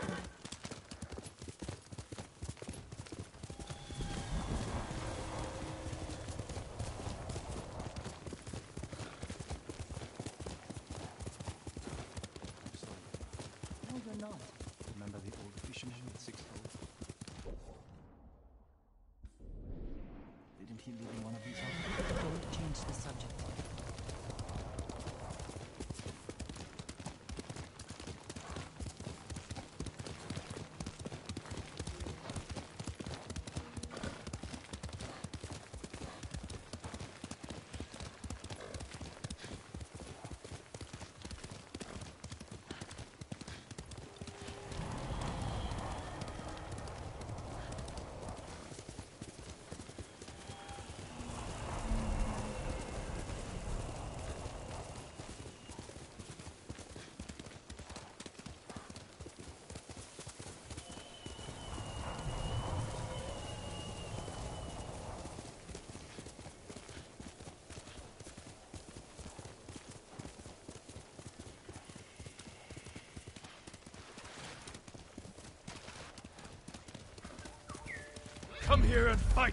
No, you're not. Remember the old fisherman with 6 toes? Didn't he live in one of these houses?
Don't change the subject.
Come here and fight!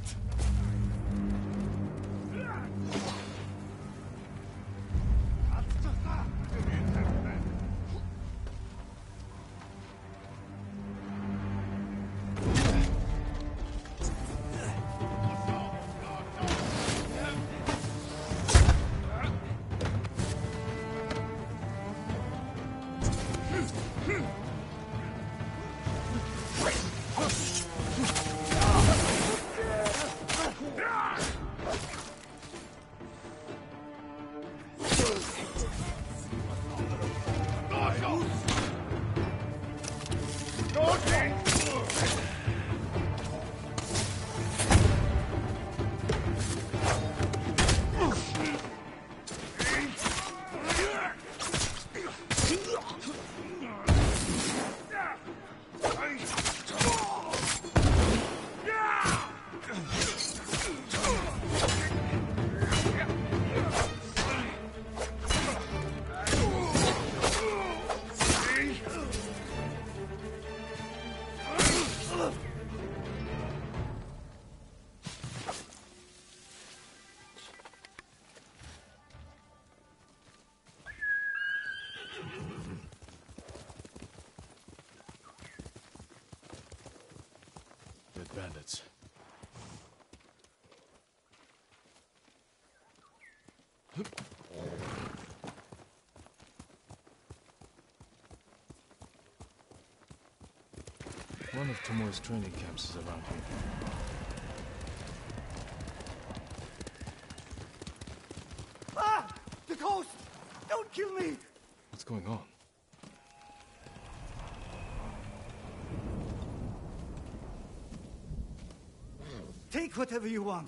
One of Tomoe's training camps is around here.
Ah! The ghost! Don't kill me!
What's going on?
Take whatever you want.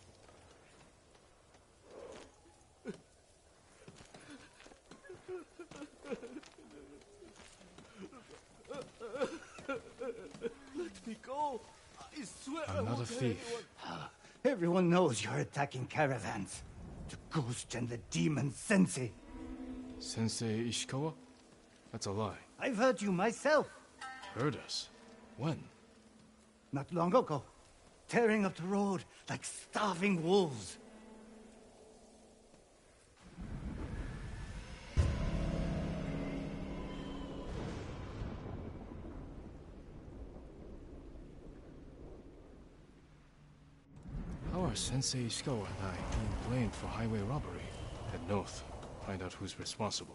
Let me go. I swear
I'm
I
not a
won't tell
thief.
anyone. Everyone knows you're attacking caravans. The ghost and the demon Sensei.
Sensei Ishikawa? That's a lie.
I've heard you myself.
Heard us? When?
Not long ago. Tearing up the road like starving wolves.
How are Sensei Ishikawa and I being blamed for highway robbery? Head north. Find out who's responsible.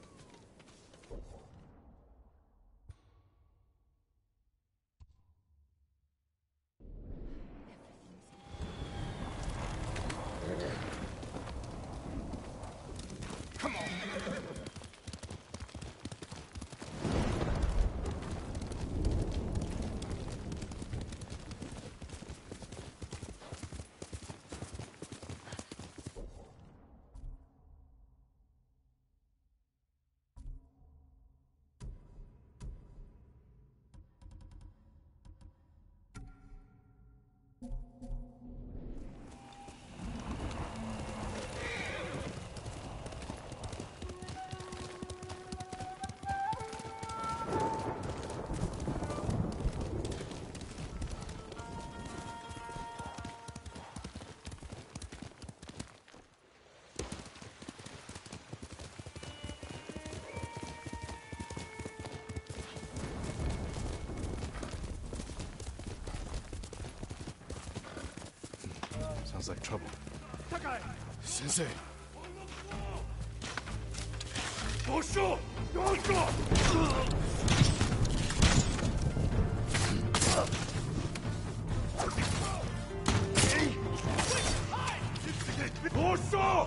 Come on!
Sounds like trouble.
Sakai!
Sensei!
Osho! Osho! Osho!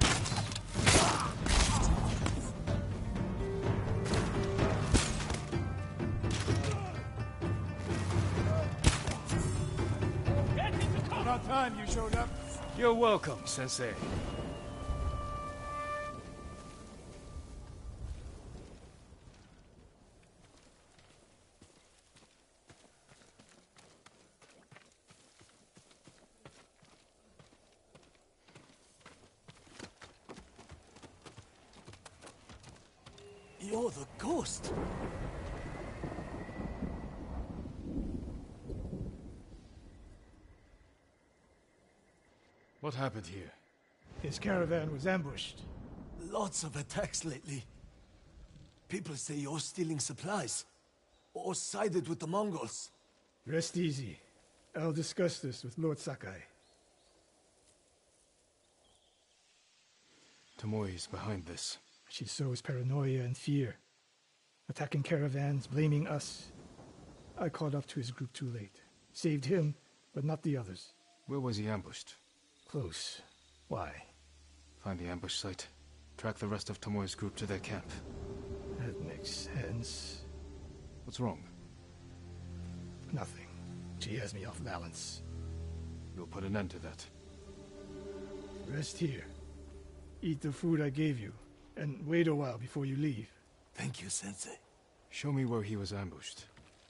About time you showed up.
You're welcome, Sensei.
You're the ghost.
What happened here?
His caravan was ambushed.
Lots of attacks lately. People say you're stealing supplies. Or sided with the Mongols.
Rest easy. I'll discuss this with Lord Sakai.
Tomoe is behind this.
She sows paranoia and fear. Attacking caravans, blaming us. I caught up to his group too late. Saved him, but not the others.
Where was he ambushed?
Close. Why?
Find the ambush site. Track the rest of Tomoe's group to their camp.
That makes sense.
What's wrong?
Nothing. She has me off balance.
We'll put an end to that.
Rest here. Eat the food I gave you, and wait a while before you leave.
Thank you, Sensei.
Show me where he was ambushed.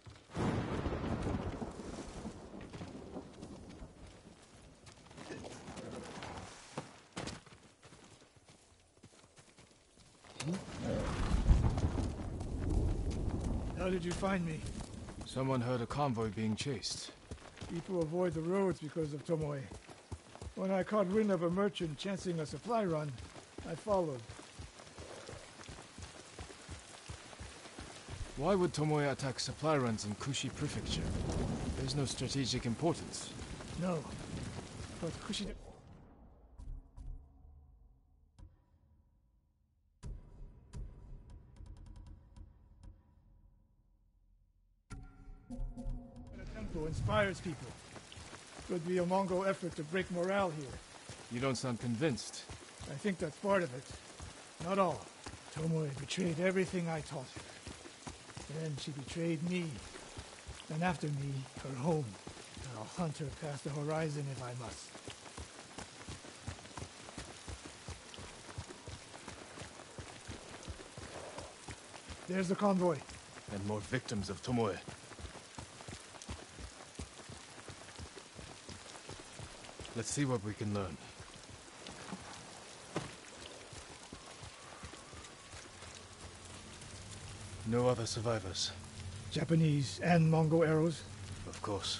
How did you find me?
Someone heard a convoy being chased.
People avoid the roads because of Tomoe. When I caught wind of a merchant chancing a supply run, I followed.
Why would Tomoe attack supply runs in Kushi Prefecture? There's no strategic importance.
No. But Kushi... who inspires people. Could be a Mongol effort to break morale here.
You don't sound convinced.
I think that's part of it. Not all. Tomoe betrayed everything I taught her. Then she betrayed me. And after me, her home. I'll hunt her past the horizon if I must. There's the convoy.
And more victims of Tomoe. Let's see what we can learn. No other survivors.
Japanese and Mongol arrows?
Of course.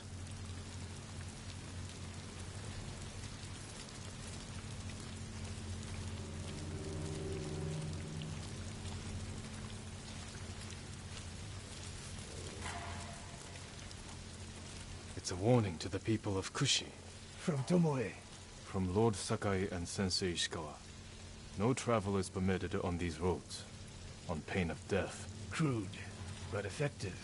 It's a warning to the people of Kushi.
From Tomoe.
From Lord Sakai and Sensei Ishikawa. No travel is permitted on these roads, on pain of death.
Crude, but effective.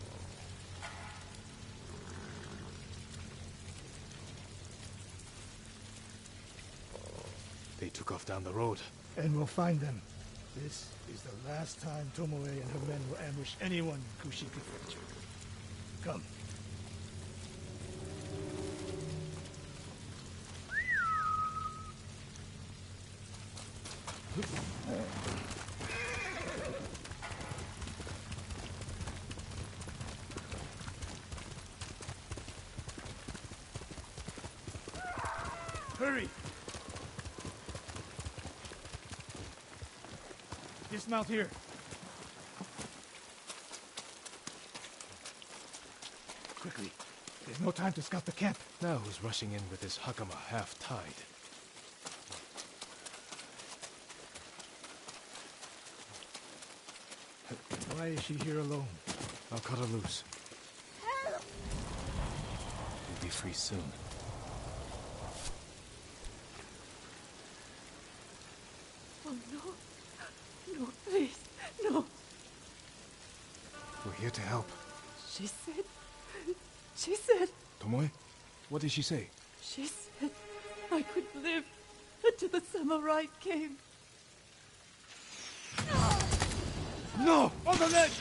They took off down the road.
And we'll find them. This is the last time Tomoe and her men will ambush anyone in Kushi Prefecture. Come. Hurry! Dismount here. Quickly. There's no time to scout the camp.
Now who's rushing in with his hakama half-tied?
Why is she here alone?
I'll cut her loose. Help! You'll be free soon.
Oh, no. No, please. No.
We're here to help.
She said...
Tomoe? What did she say?
She said I could live until the samurai came.
No! On the ledge!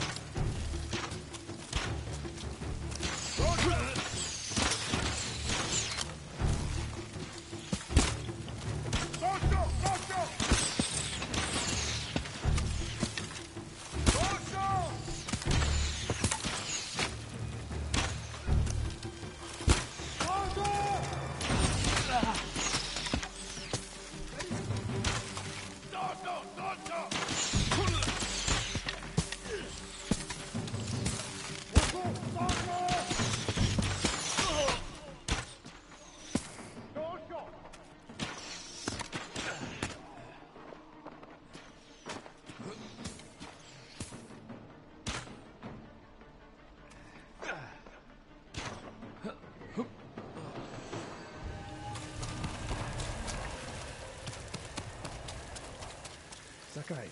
Sakai.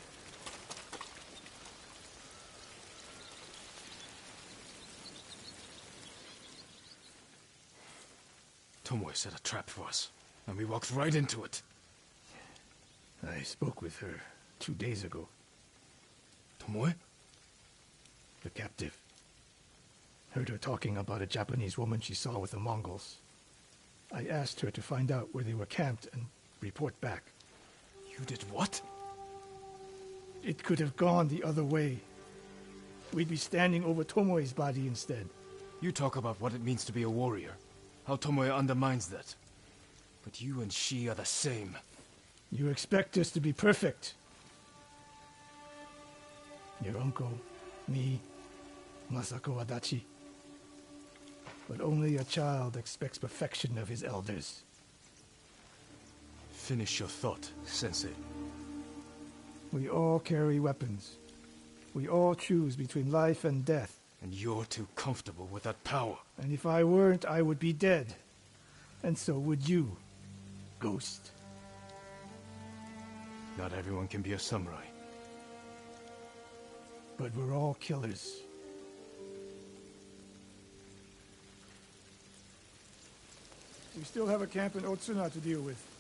Tomoe set a trap for us, and we walked right into it.
I spoke with her 2 days ago.
Tomoe?
The captive. Heard her talking about a Japanese woman she saw with the Mongols. I asked her to find out where they were camped and report back.
You did what?
It could have gone the other way. We'd be standing over Tomoe's body instead.
You talk about what it means to be a warrior. How Tomoe undermines that. But you and she are the same.
You expect us to be perfect. Your uncle, me, Masako Adachi. But only a child expects perfection of his elders.
Finish your thought, Sensei.
We all carry weapons. We all choose between life and death.
And you're too comfortable with that power.
And if I weren't, I would be dead. And so would you, Ghost.
Not everyone can be a samurai.
But we're all killers. We still have a camp in Otsuna to deal with.